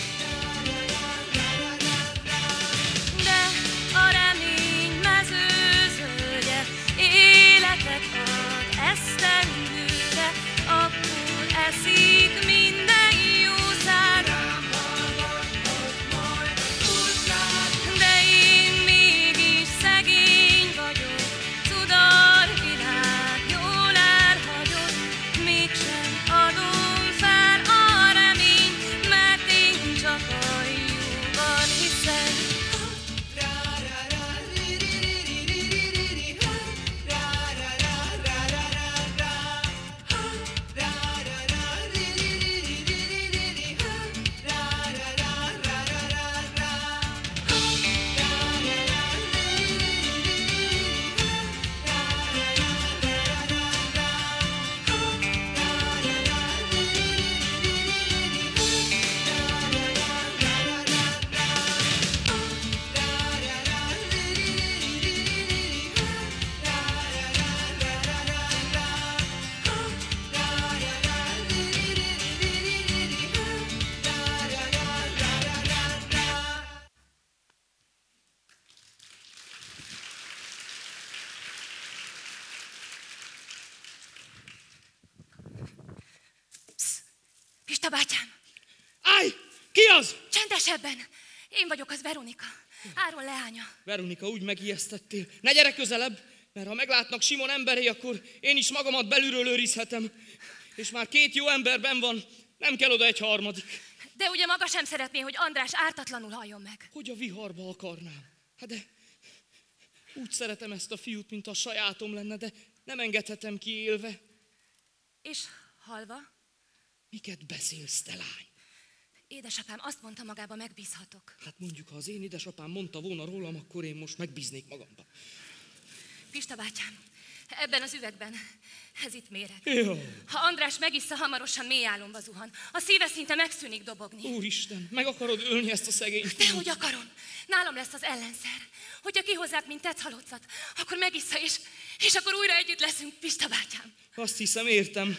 De a remény mezőzője életet ad esztendőre, abból eszik minden jószág. Rám hallgathat majd a túlság. De én mégis szegény vagyok, cudar világ jól elhagyott, mégsem adom fel a reményt, mert én csak a jóban hiszek. Pista bátyám! Állj! Ki az? Csendesebben! Én vagyok, az Veronika. Áron leánya. Veronika, úgy megijesztettél. Ne gyere közelebb, mert ha meglátnak Simon emberé, akkor én is magamat belülről őrizhetem. És már 2 jó emberben van, nem kell oda egy harmadik. De ugye maga sem szeretné, hogy András ártatlanul halljon meg. Hogy a viharba akarnám? Hát de úgy szeretem ezt a fiút, mint a sajátom lenne, de nem engedhetem ki élve. És halva? Miket beszélsz, te lány? Édesapám azt mondta, magába megbízhatok. Hát mondjuk, ha az én édesapám mondta volna rólam, akkor én most megbíznék magamba. Pista bátyám, ebben az üvegben, ez itt méreg. Jó. Ha András megissza, hamarosan mély álomba zuhan. A szíve szinte megszűnik dobogni. Úristen, meg akarod ölni ezt a szegényt? Dehogy akarom. Nálam lesz az ellenszer. Hogyha kihozzák, mint tetszhalotszat, akkor megissza, és akkor újra együtt leszünk, Pista bátyám. Azt hiszem, értem.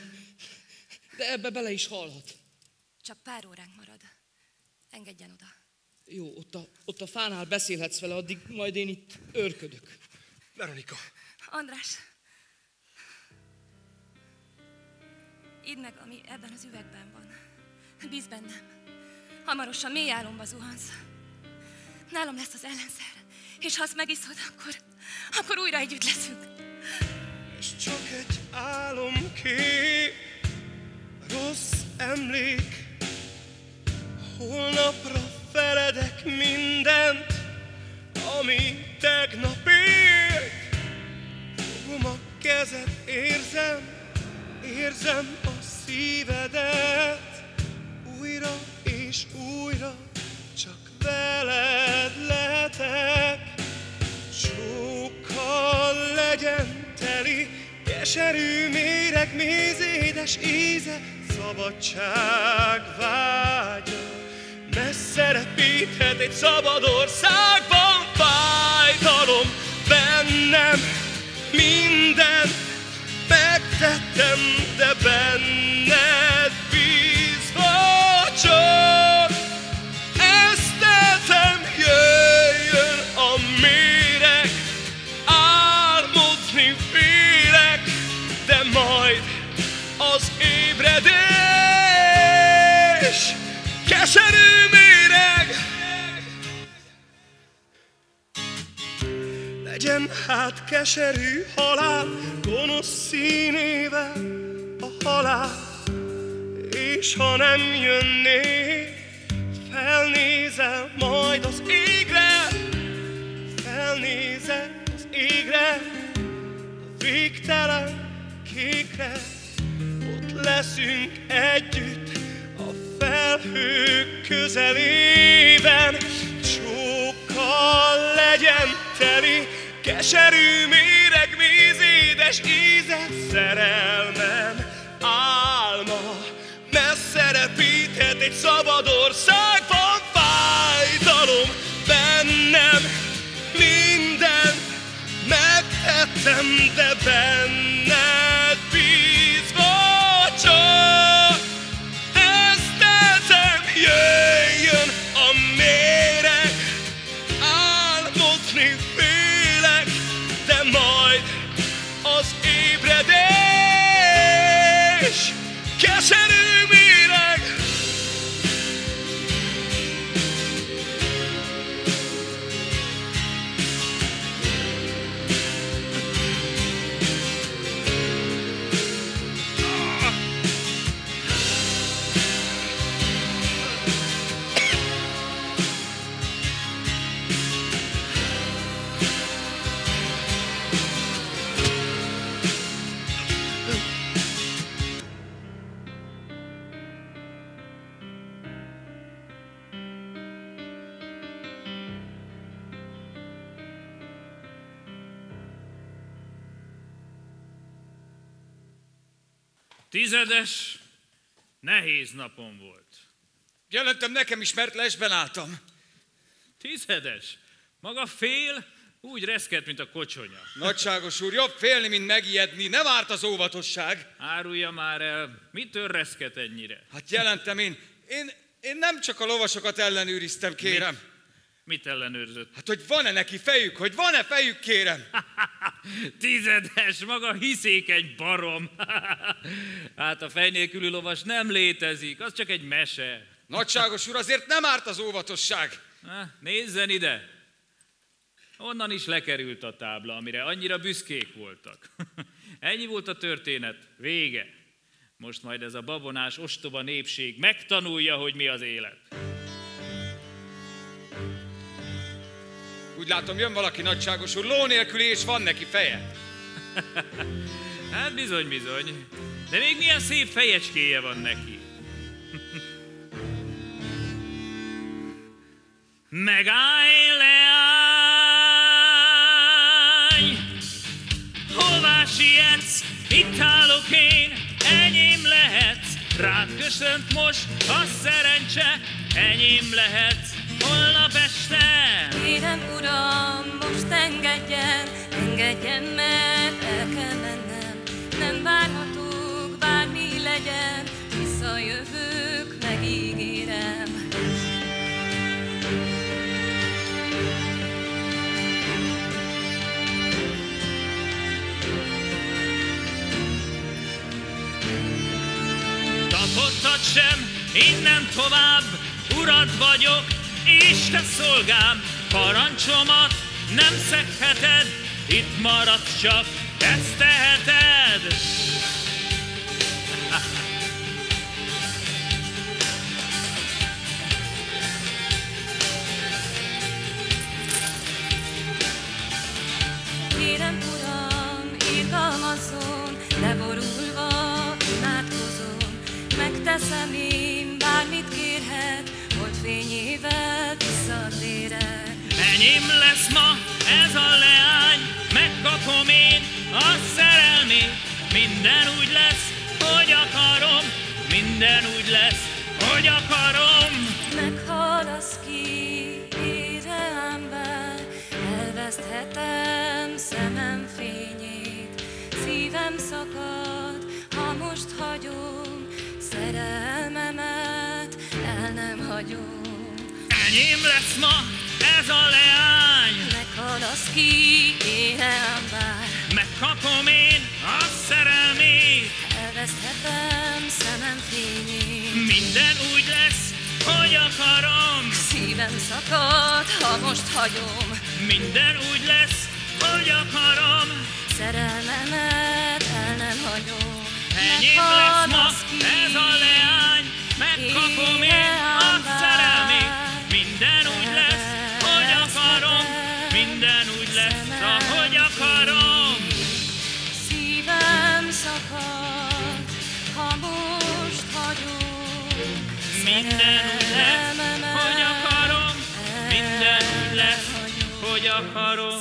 De ebbe bele is halhat. Csak pár óránk marad. Engedjen oda. Jó, ott a fánál beszélhetsz vele, addig majd én itt őrködök. Veronika. András. Idd meg, ami ebben az üvegben van. Bíz bennem. Hamarosan mély álomba zuhansz. nálam lesz az ellenszer. És ha azt megiszod, akkor újra együtt leszünk. És csak egy álomkép, rossz emlék, holnapra feledek mindent, ami tegnap élt. Fogom a kezed, érzem a szívedet, újra és újra csak veled lehetek. Csókkal legyen teli, keserű méreg, mézédes íze, szabadság vágya. Messze repíthet egy szabad országban, fájdalom bennem, minden megtettem, de benned bízva csak ezt tettem. Jöjjön a méreg, álmodni félek, de majd az ébredés keserű méreg. Legyen hát keserű halál, gonosz színével a halál. És ha nem jönnék, felnézel majd az égre, felnézel az égre, a végtelen kékre. Ott leszünk együtt a felhők közelében. Csókkal legyen teli, keserű méreg, mézédes íze, szerelmem álma. Messze repíthet egy szabad országban, fájdalom bennem, minden megtettem, de benned bízva csak ezt tettem. Jöjjön a méreg, álmodni félek, de majd az ébredés keserű méreg. Tizedes, nehéz napom volt. Jelentem nekem is, mert lesben álltam. Tizedes, maga fél, úgy reszket, mint a kocsonya. Nagyságos úr, jobb félni, mint megijedni, nem árt az óvatosság. Árulja már el, mitől reszket ennyire? Hát jelentem én nem csak a lovasokat ellenőriztem, kérem. Mit ellenőrzött? Hát, hogy van-e neki fejük, hogy van-e fejük, kérem. Tizedes, maga hiszékeny barom. Hát a fej nélküli lovas nem létezik, az csak egy mese. Nagyságos úr, azért nem árt az óvatosság. Nézzen ide. Onnan is lekerült a tábla, amire annyira büszkék voltak. Ennyi volt a történet, vége. Most majd ez a babonás, ostoba népség megtanulja, hogy mi az élet. Úgy látom, jön valaki, nagyságos úr, ló nélküli, és van neki feje. Hát bizony, bizony. De még milyen szép fejecskéje van neki. Megállj, leállj! Hová sietsz? Itt állok én, enyém lehetsz. Rád köszönt most a szerencse, enyém lehetsz holnap este. Kérem, uram, most engedjen, mert el kell mennem. Nem várhatok, bármi legyen, visszajövök, megígérem. Tapodtad sem, innen tovább, urad vagyok, és te szolgám, Parancsomat nem szegheted, itt maradsz csak, ezt teheted. Kérem, Uram, irgalmazzon, leborulva imádkozom. Megteszem én, bármit kérhet, hogy fényével visszatérek. Enyém lesz ma ez a leány, megkapom én a szerelmét. Minden úgy lesz, hogy akarom, minden úgy lesz, hogy akarom. Meghalasz ki, éreember, elveszthetem szemem fényét. Szívem szakad, ha most hagyom, szerelmemet el nem hagyom. Enyém lesz ma ez a leány, meghalasz ki, éreember, megkapom én a szerelmét. elveszthetem szemem fényét. Minden úgy lesz, hogy akarom. Szívem szakad, ha most hagyom. Minden úgy lesz, hogy akarom. Szerelmemet el nem hagyom. Enyém lesz ma ez a leány, megkapom én a szerelmét. Minden úgy lesz, hogy akarom. Minden úgy lesz, ahogy akarom. Szívem szakad, ha most hagyom. Minden úgy lesz, hogy akarom. Minden úgy lesz, hogy akarom.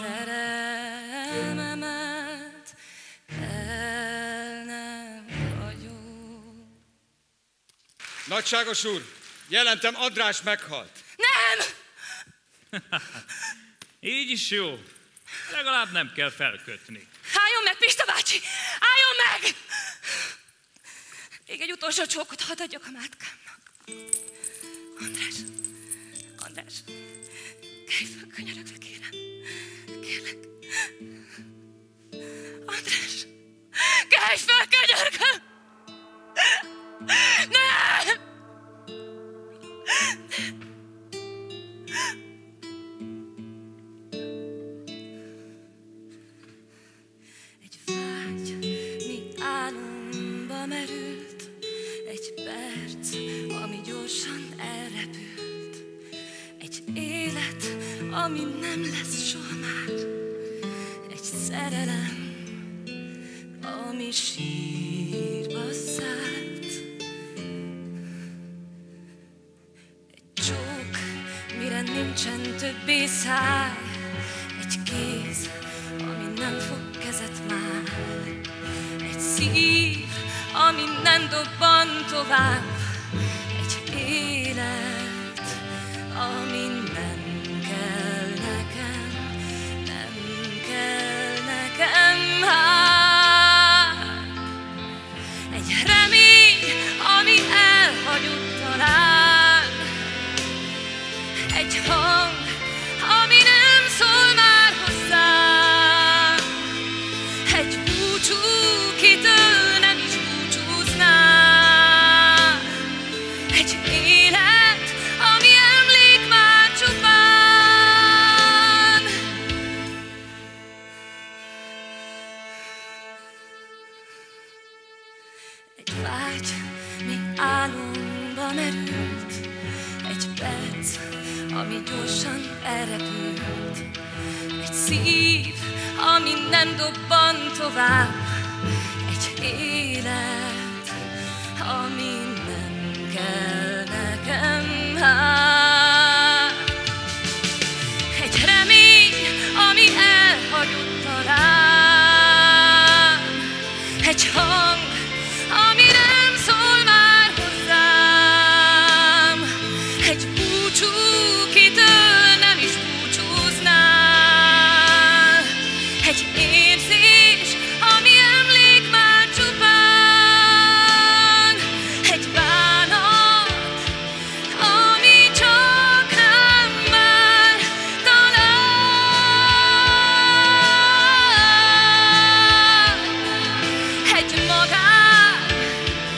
Szerelmemet el nem hagyom. Nagyságos úr, jelentem, András meghalt. Nem! Így is jó. Legalább nem kell felkötni. Álljon meg, Pista bácsi! Álljon meg! Még egy utolsó csókot hadd adjak a mátkámnak. András, András, kelj fel, könyörögve, kérem. Kérlek. András, kelj fel, könyörgöm! Nem! Egy vágy, mi álomba merült, egy perc, ami gyorsan elrepült, egy élet, ami nem lesz soha már, egy szerelem, ami sírba szállt, egy csók, mire nincsen többé száj, egy kéz, ami nem fog kezet már, egy szív, ami nem dobban tovább, egy élet, ami nem kell nekem, nem kell nekem, egy remény, ami elhagyott talán, egy hang, ami nem szól már hozzám, egy búcsú, kitől nem is búcsúznám, egy élet, ami emlék már csupán. Egy vágy, mi álomba merült, egy perc, ami gyorsan elrepült, egy szív, ami nem dobban tovább, egy élet, ami nem kell nekem, egy remény, ami elhagyott talán, egy hang, ami nem szól már hozzám, egy búcsú, kitől nem is búcsúznál, egy érzés, ami emlék már csupán, egy bánat, ami csak rám már talán, egy magán,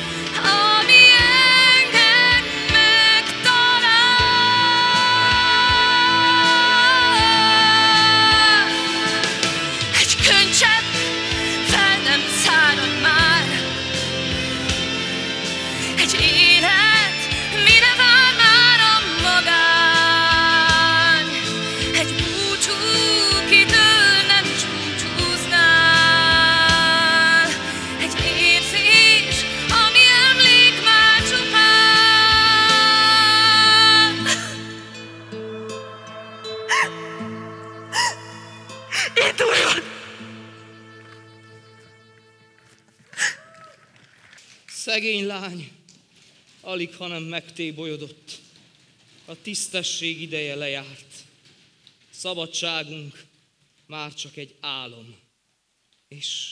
Szegény lány, alig hanem megtébolyodott. A tisztesség ideje lejárt. Szabadságunk már csak egy álom. És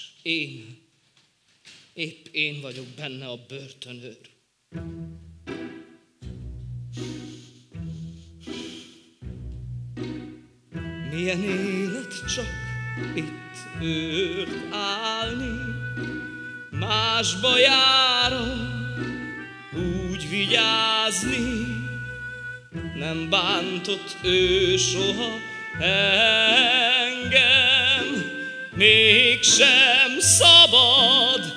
épp én vagyok benne a börtönőr. Milyen élet csak itt őrt állni, másba jára úgy vigyázni, nem bántott ő soha engem, mégsem szabad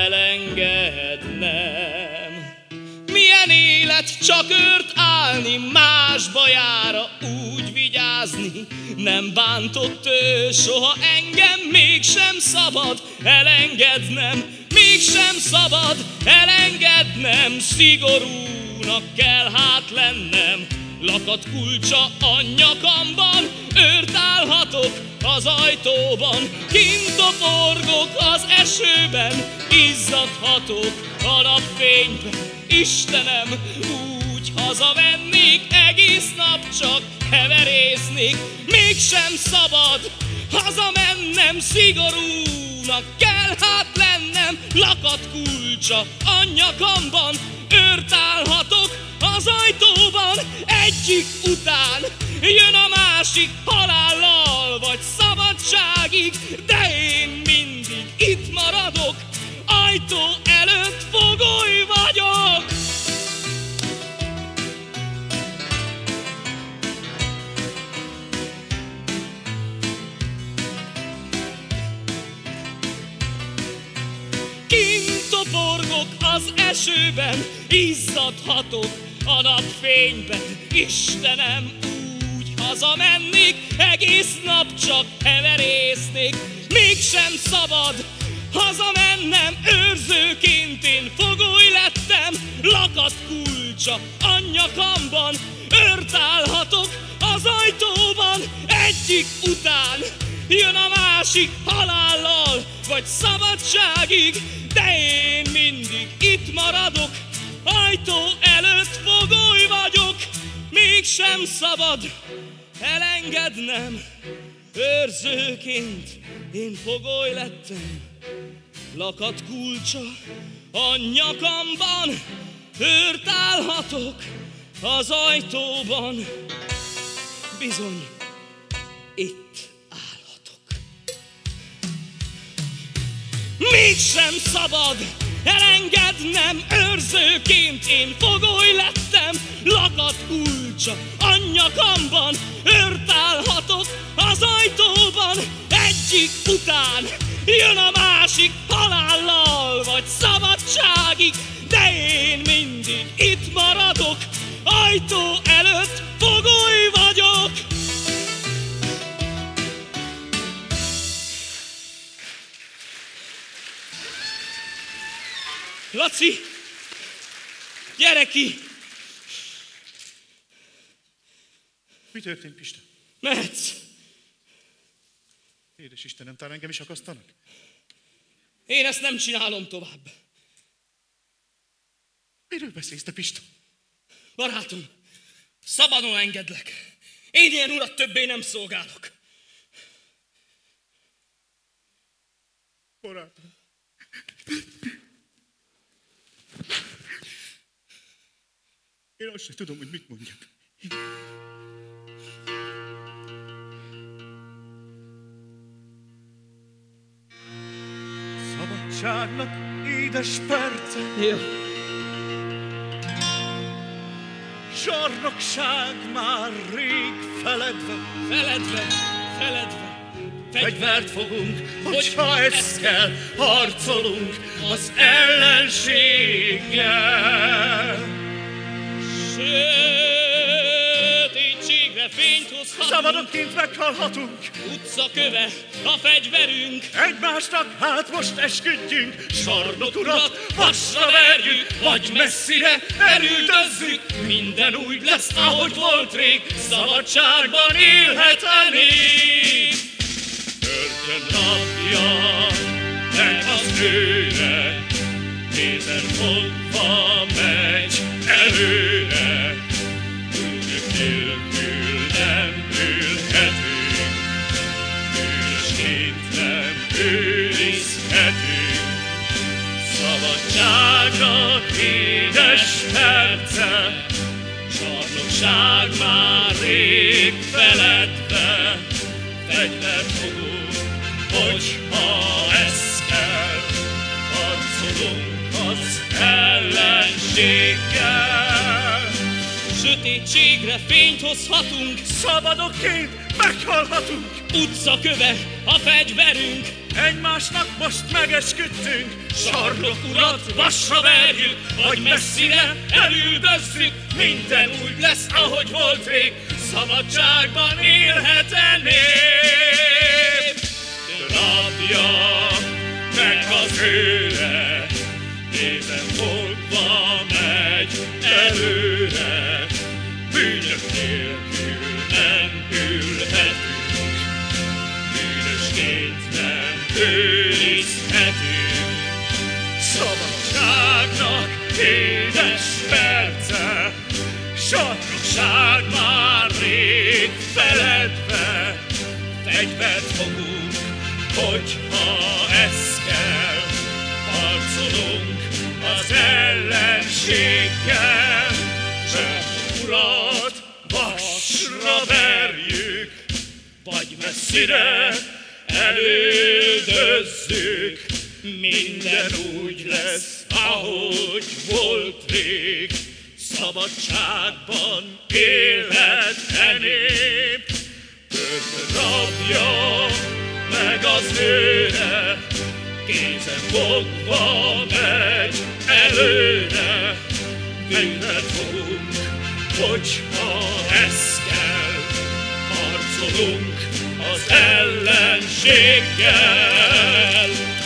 elengednem. Milyen élet csak őrt állni, másba jára úgy vigyázni, nem bántott ő soha engem, mégsem szabad elengednem, mégsem szabad elengednem, szigorúnak kell hát lennem. Lakat kulcsa a nyakamban, őrt állhatok az ajtóban, kint toporgok az esőben, izzadhatok a napfényben. Istenem, úgy hazavennék, egész nap csak heverésznék, mégsem szabad hazamennem, szigorúnak kell hát lennem. Lakat kulcsa a nyakamban, őrt állhatok az ajtóban, egyik után jön a másik, halállal vagy szabadságig, de én mindig itt maradok, ajtó előtt fogoly vagyok. Kint toporgok az esőben, izzadhatok a napfényben. Istenem, úgy hazamennék, egész nap csak heverésznék, mégsem szabad hazamennem, őrzőként én fogoly lettem. Lakat kulcsa a nyakamban, őrt állhatok az ajtóban, egyik után jön a másik, halállal vagy szabadságig, de én mindig itt maradok, ajtó előtt fogoly vagyok, mégsem szabad elengednem, őrzőként én fogoly lettem. Lakat kulcsa a nyakamban, őrt állhatok az ajtóban, bizony itt állhatok. Mégsem szabad elengednem, őrzőként én fogoly lettem. Lakat kulcsa a nyakamban, őrt állhatok az ajtóban, egyik után jön a másik, halállal vagy szabadságig, de én mindig itt maradok, ajtó előtt fogoly vagyok. Laci, gyere ki! Mi történt, Pista? Mehetsz. Édes Istenem, talán engem is akasztanak? Én ezt nem csinálom tovább. Miről beszélsz, te Pista? Barátom, szabadon engedlek. Én ilyen urat többé nem szolgálok. Barátom. Én azt sem tudom, hogy mit mondjak. Szabadságnak édes perce. Jó. Zsarnokság már rég feledve. Feledve. Fegyvert fogunk, hogyha ez kell, harcolunk az ellenséggel. Sötétségre fényt hozhatunk, szabadonként meghalhatunk, utcaköve a fegyverünk. Egymásnak hát most esküdjünk, Sarnok urat vasra verjük, vagy messzire elüldözzük. Minden úgy lesz, ahogy volt rég, szabadságban élhet a nép. Börtön napja, meg az nőnek, kézen fogva megy előre. Bűnök nélkül nem ülhetünk, bűnösként nem őrizhetünk. Szabadságnak édes perce, zsarnokság már rég feledve. Fegyvert fogunk, hogyha ez kell, harcolunk az ellenséggel. Sötétségre fényt hozhatunk, szabadokként meghalhatunk. Utcaköve a fegyverünk, egymásnak most megesküdtünk. Sarlok urat vasra verjük, vagy messzire elüldözzük. Minden úgy lesz, ahogy volt rég, szabadságban élhet a nép. Rabja meg az őre, kézen fogva megy előre. Bűnök nélkül nem ülhetünk, bűnösként nem őrizhetünk. Szabadságnak édes perce, zsarnokság már rég feledve. Fegyvert fogunk, hogyha ez kell, harcolunk az ellenséggel. Zsarnok urat vasra verjük, vagy messzire elüldözzük. Minden úgy lesz, ahogy volt rég, szabadságban élhet a nép. Törpe rabja meg az őre, kézen fogva megy előre. Fegyvert fogunk, hogyha ez kell, harcolunk az ellenséggel.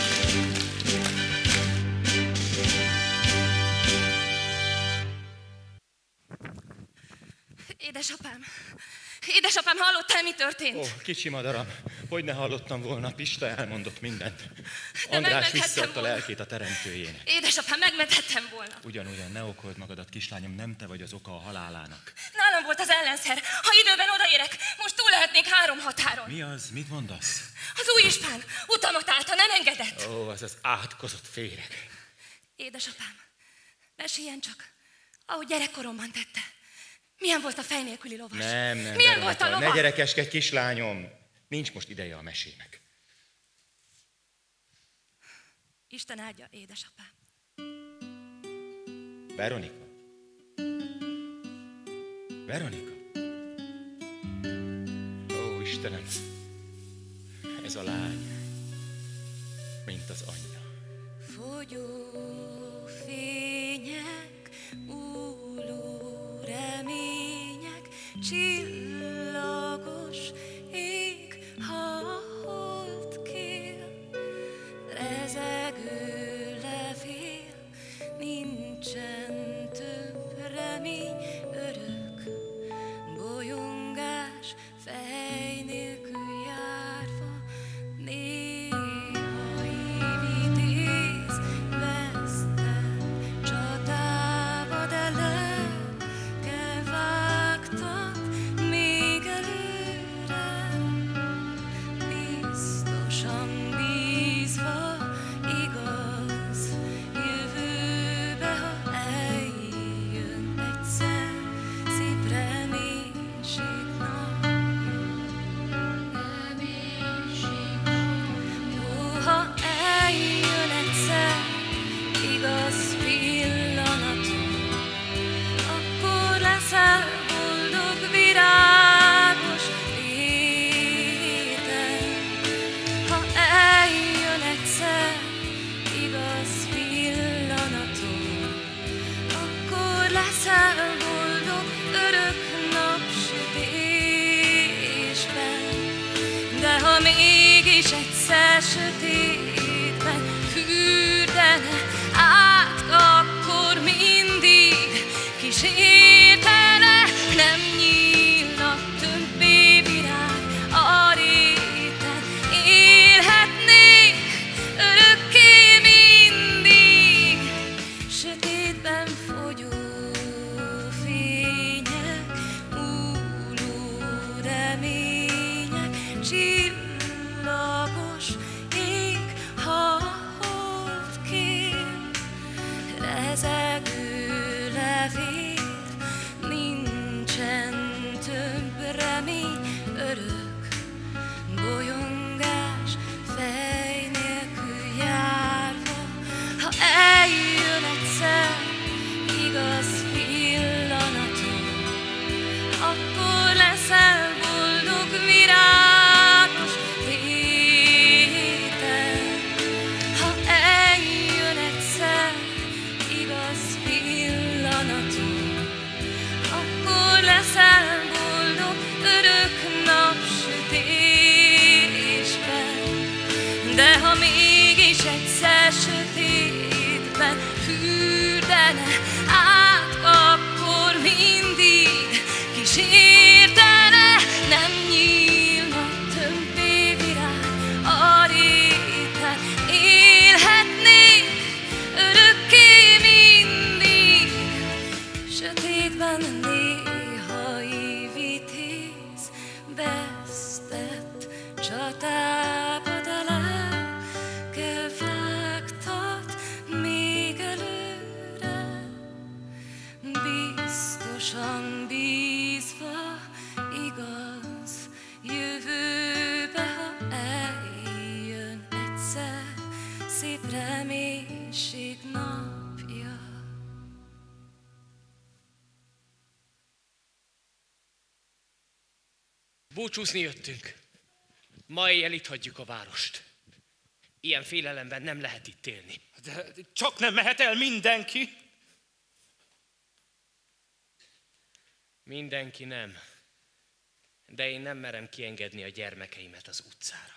Édesapám! Édesapám, hallottál, mi történt? Ó, kicsi madaram, hogy ne hallottam volna, Pista elmondott mindent. De András megmenthettem visszaadta volna. lelkét a teremtőjének. Édesapám, megmenthettem volna. Ugyanolyan, ne okold magadat, kislányom, nem te vagy az oka a halálának. Nálam volt az ellenszer. Ha időben odaérek, most túl lehetnék 3 határon. Mi az? Mit mondasz? Az új ispán utamat állta, nem engedett. Ó, az az átkozott féreg. Édesapám, meséljen csak, ahogy gyerekkoromban tette. Milyen volt a fej nélküli lovas? Nem, Milyen volt a lova? ne gyerekeskedj, kislányom. Nincs most ideje a mesének. Isten áldja, édesapám. Veronika? Veronika? Ó, Istenem, ez a lány, mint az anyja. Fogyó fények, úló remények, csillagos ég, ha a hold kél, rezegő levél, nincsen több remény, örök bolyongás, fej nélkül járva, néha ívítész, vesztett csatába, de lelke vágtat még előre, biztosan bízva, igaz jövőbe, ha eljön egyszer szép reménység nap. Ó, ha eljön egyszer igaz pillanatom, akkor leszel boldog, virágos léten. Ha eljön egyszer igaz pillanatom, akkor leszel boldog, örök napsütésben. De ha mégis egyszer sötétben fürdene át, akkor mindig kísértene, nem nyílna többé virág a réten. Élhetnék örökké mindig vér, nincsen több remény, örök bolyongás, fej nélkül járva. Ha eljön egyszer igaz pillanatom, akkor leszel boldog virágos téten. Ha eljön egyszer igaz pillanatom, akkor leszel boldog örök napsütésben. De ha mégis egyszer sötétben fürdene át, akkor mindig kísértene, nem nyílna többé virág a réten. Élhetnék örökké mindig, sötétben néhai vitéz vesztett csatába, de lelke vágtat még előre, biztosan bízva igaz jövőbe. Ha eljön egyszer szép reménység napja. Búcsúzni jöttünk. Ma éjjel itt hagyjuk a várost. Ilyen félelemben nem lehet itt élni. De csak nem mehet el mindenki. Mindenki nem. De én nem merem kiengedni a gyermekeimet az utcára.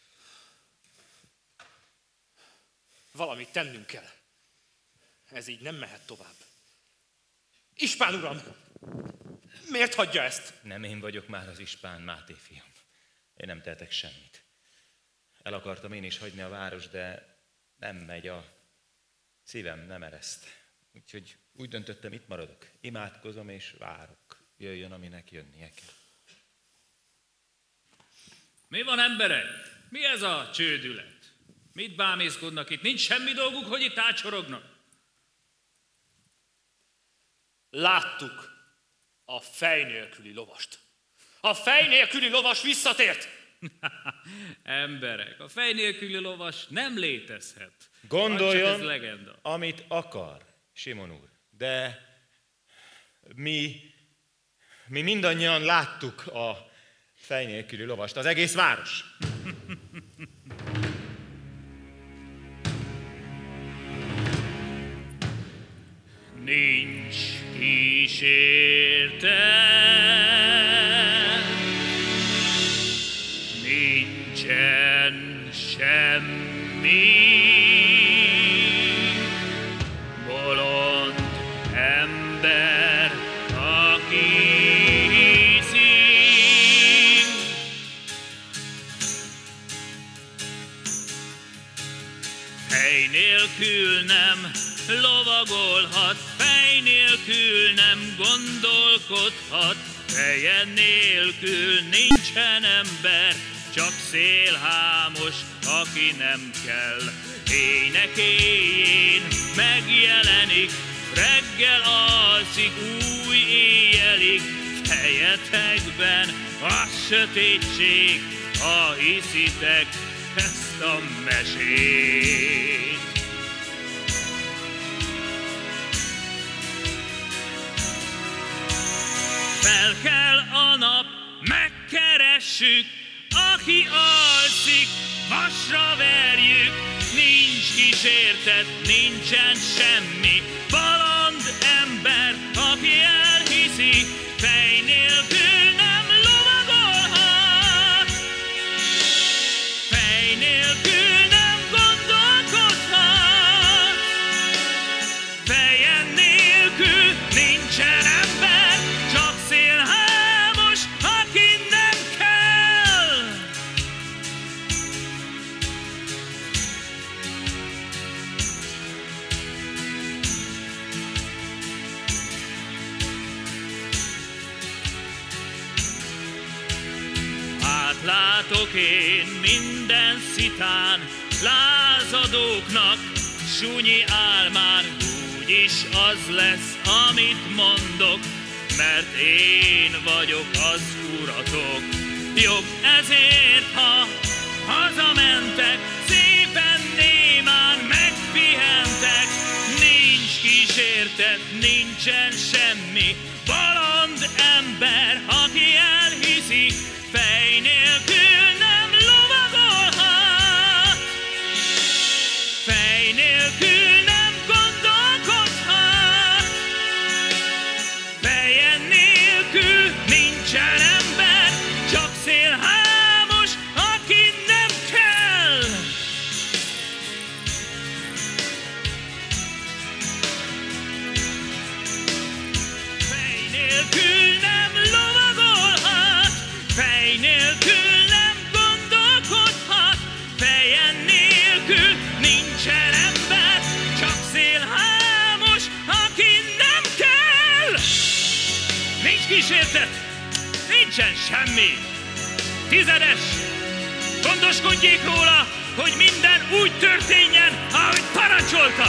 Valamit tennünk kell. Ez így nem mehet tovább. Ispán uram! Miért hagyja ezt? Nem én vagyok már az ispán, Máté fiam. Én nem tehetek semmit. El akartam én is hagyni a város, de nem megy, a szívem nem ereszt. Úgyhogy úgy döntöttem, itt maradok. Imádkozom és várok. Jöjjön, aminek jönnie kell. Mi van, emberek? Mi ez a csődület? Mit bámészkodnak itt? Nincs semmi dolguk, hogy itt átsorognak? Láttuk a fej nélküli lovast. A fej nélküli lovas visszatért! Emberek, a fej nélküli lovas nem létezhet. Gondoljon, ez legenda. amit akar, Simon úr. De mi mindannyian láttuk a fej nélküli lovast, az egész város. Nincs kísértet, nincsen semmi, bolond ember, aki hiszi. Fej nélkül nem lovagolhat, fej nélkül nem gondolkodhat, feje nélkül nincsen ember, csak szélhámos, aki nem kell. Énekéjén megjelenik, reggel alszik, új éjjelig, fejetekben a sötétség, ha hiszitek ezt a mesét. Fel kell a nap, megkeressük, aki alszik, vasra verjük. Nincs kísértet, nincsen semmi, bolond ember, aki elhiszi, fej nélkül nem lovagolhat, fej nélkül nem gondolkodhat, fejen nélkül nincsen ember, csak szélhámos, aki nem kell. Átlátok én minden szitán, lázadóknak, sunyi álmán, úgyis az lesz, amit mondok, mert én vagyok az uratok. Jobb ezért, ha hazamentek, szépen némán megpihentek. Nincs kísértet, nincsen semmi, bolond ember, aki elhiszi, fej nélkül nem lovagolhat. Fej nélkül nem gondolkodhat. Fejen nélkül nincsen ember, csak szélhámos, aki nem kell. Fej nélkül nem lovagolhat, fej nélkül nem gondolkodhat, fejen nélkül nincsen ember, csak szélhámos, aki nem kell. Nincs kísértet, nincsen semmi. 10. Gondoskodjék róla, hogy minden úgy történjen, ahogy parancsolta.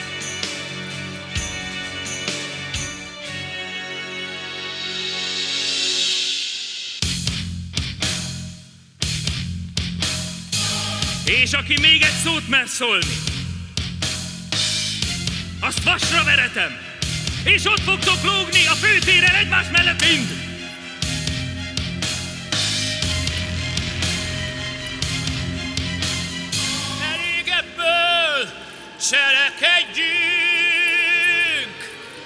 És aki még egy szót mer szólni, azt vasra veretem, és ott fogtok lógni a főtéren egymás mellett mind. Elég ebből, cselekedjünk!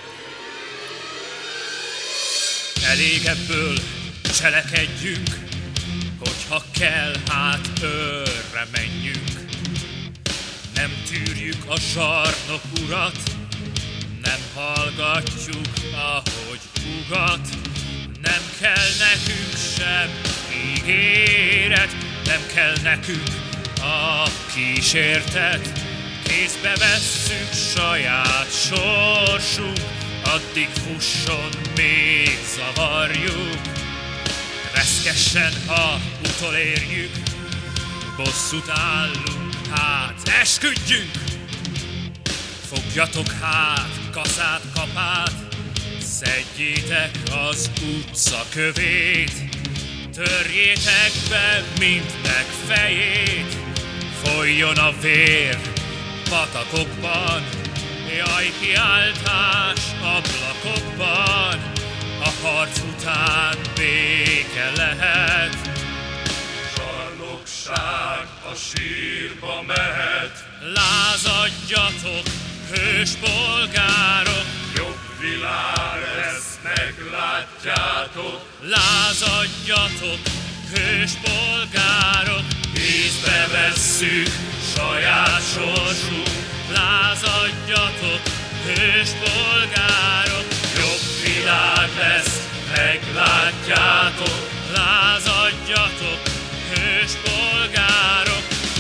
Elég ebből, cselekedjünk, hogyha kell, hát őrre menjünk. Nem tűrjük a zsarnok urat, nem hallgatjuk, ahogy ugat. Nem kell nekünk sem ígéret, nem kell nekünk a kísértet. Kézbe vesszük saját sorsunk, addig fusson, még zavarjuk. Reszkessen, ha utolérjük, bosszút állunk, hát esküdjünk. Fogjatok hát kaszát, kapát, szedjétek az utca kövét, törjétek be mindnek fejét, folyjon a vér patakokban, jaj, kiáltás ablakokban, a harc után béke lehet. Zsarnokság a sírba mehet. Lázadjatok, hős polgárok, jobb világ lesz, meglátjátok. Lázadjatok, hős polgárok, Kézbe vesszük saját sorsunk. Lázadjatok, hős polgárok, jobb világ lesz, meglátjátok. Lázadjatok, hős polgárok.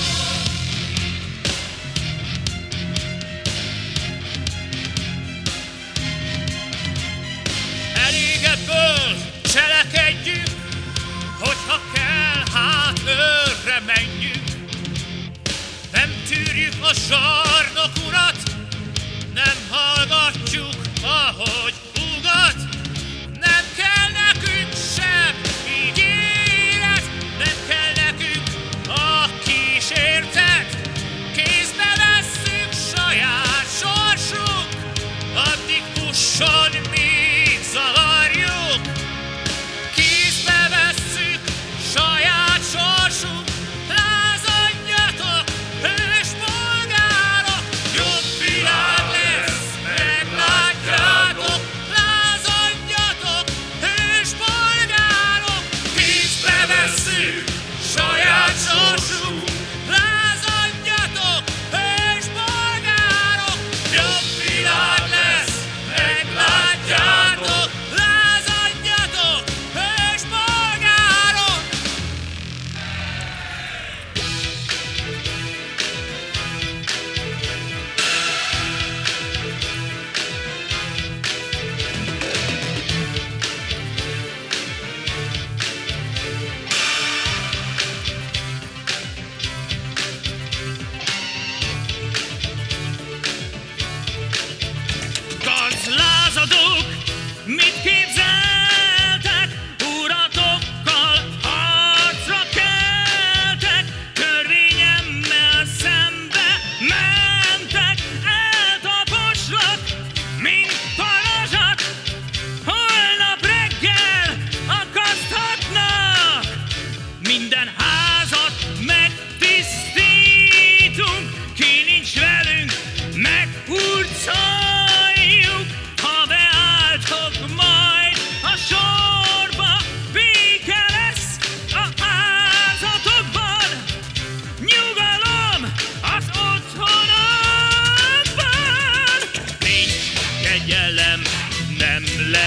Elég ebből, cselekedjünk, hogyha kell, hát őrre menjünk. Nem tűrjük a zsarnok urat, nem hallgatjuk, ahogy ugat. Nem kell nekünk sem ígéret, nem kell nekünk a kísértet. Kézbe vesszük saját sorsunk, addig fusson, míg zavarjuk. Kézbe vesszük saját sorsunk, lázadjatok, hős polgárok, jobb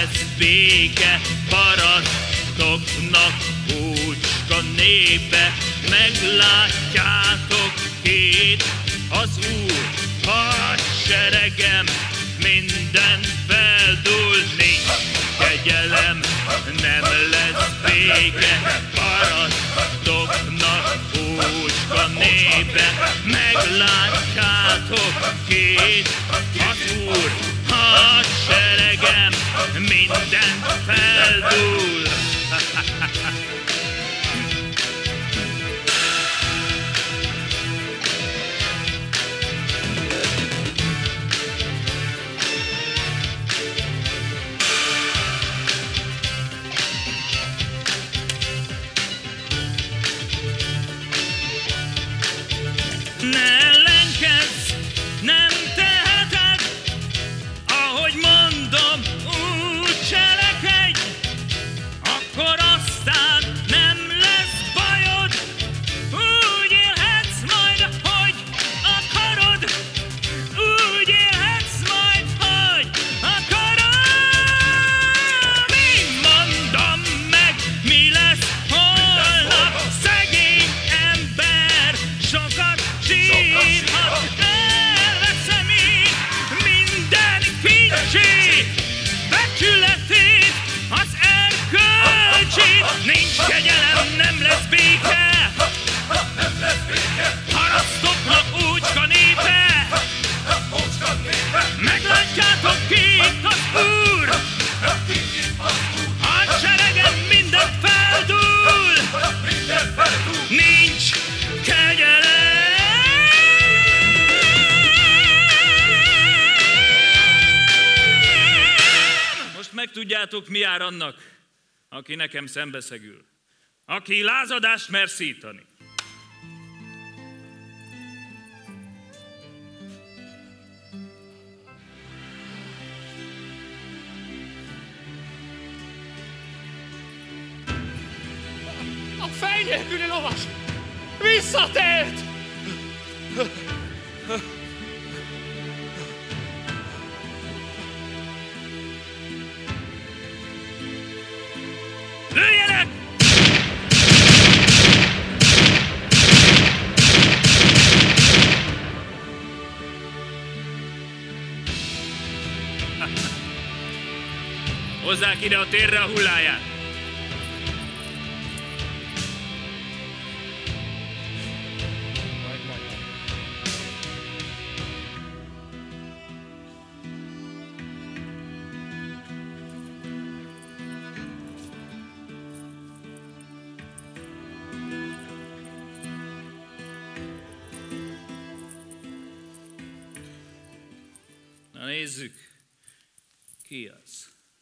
lesz béke, parasztoknak ócska népe. Meglátjátok két az Úr hadseregem, minden feldúl, nincs kegyelem, nem lesz béke, parasztoknak ócska népe. Meglátjátok két az Úr hadseregem, minden feldúl. Ne ellenkezz, nem teheted, ahogy mondom, úgy cselekedj, akkor aztán nem lesz bajod, úgy élhetsz majd, hogy akarod, úgy élhetsz majd, hogy akarod. Én mondom meg, mi lesz holnap, szegény ember sokat sírhat, elveszem én minden kincsét, becsületét, az erkölcsét. Nincs kegyelem, nem lesz béke, parasztoknak ócska népe. Meglátjátok két az Úr hadseregem, minden feldúl, nincs kegyelem. Most megtudjátok, mi jár annak, aki nekem szembeszegül, aki lázadást mer szítani. A fej nélküli lovas visszatért! Lőjenek! Hozzák ide a térre a hulláját! Na nézzük, ki az?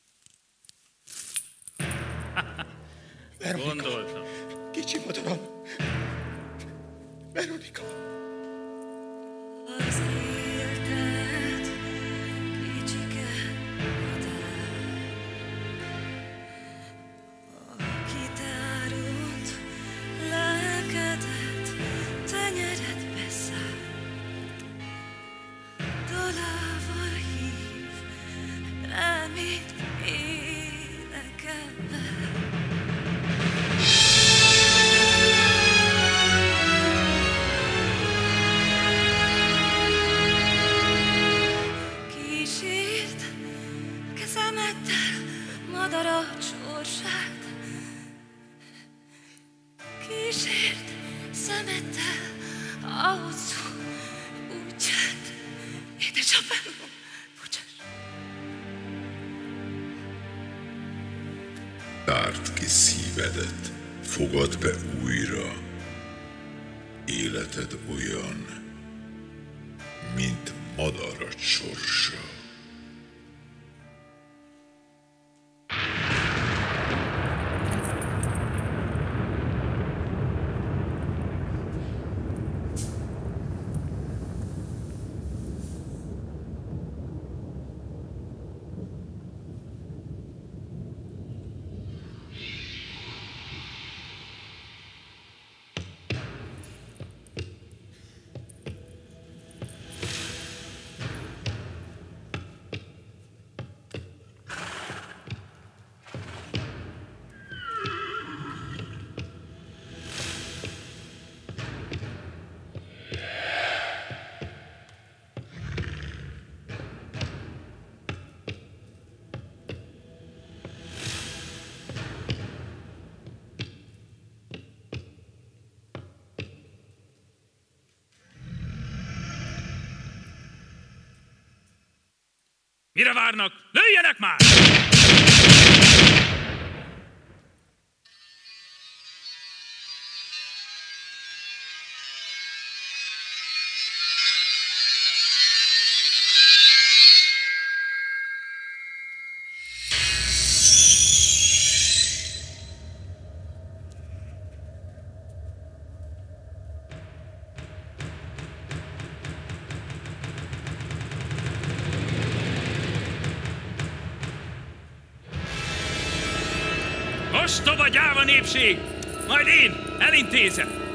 Gondoltam. Kicsi madaram. Veronika. Az életed kicsike madár, aki tárult lelkedet, tenyeredbe száll, dalával hív, reményt énekelve. Kísért kezemettel madarat sorsát, kísért szemettel a hosszú útját. Édesapám, bocsáss! Tárd ki szívedet, fogad be újra. Életed olyan, mint madarat sorsa. Mire várnak? Lőjenek már! Ostoba gyáva népség! Majd én elintézem!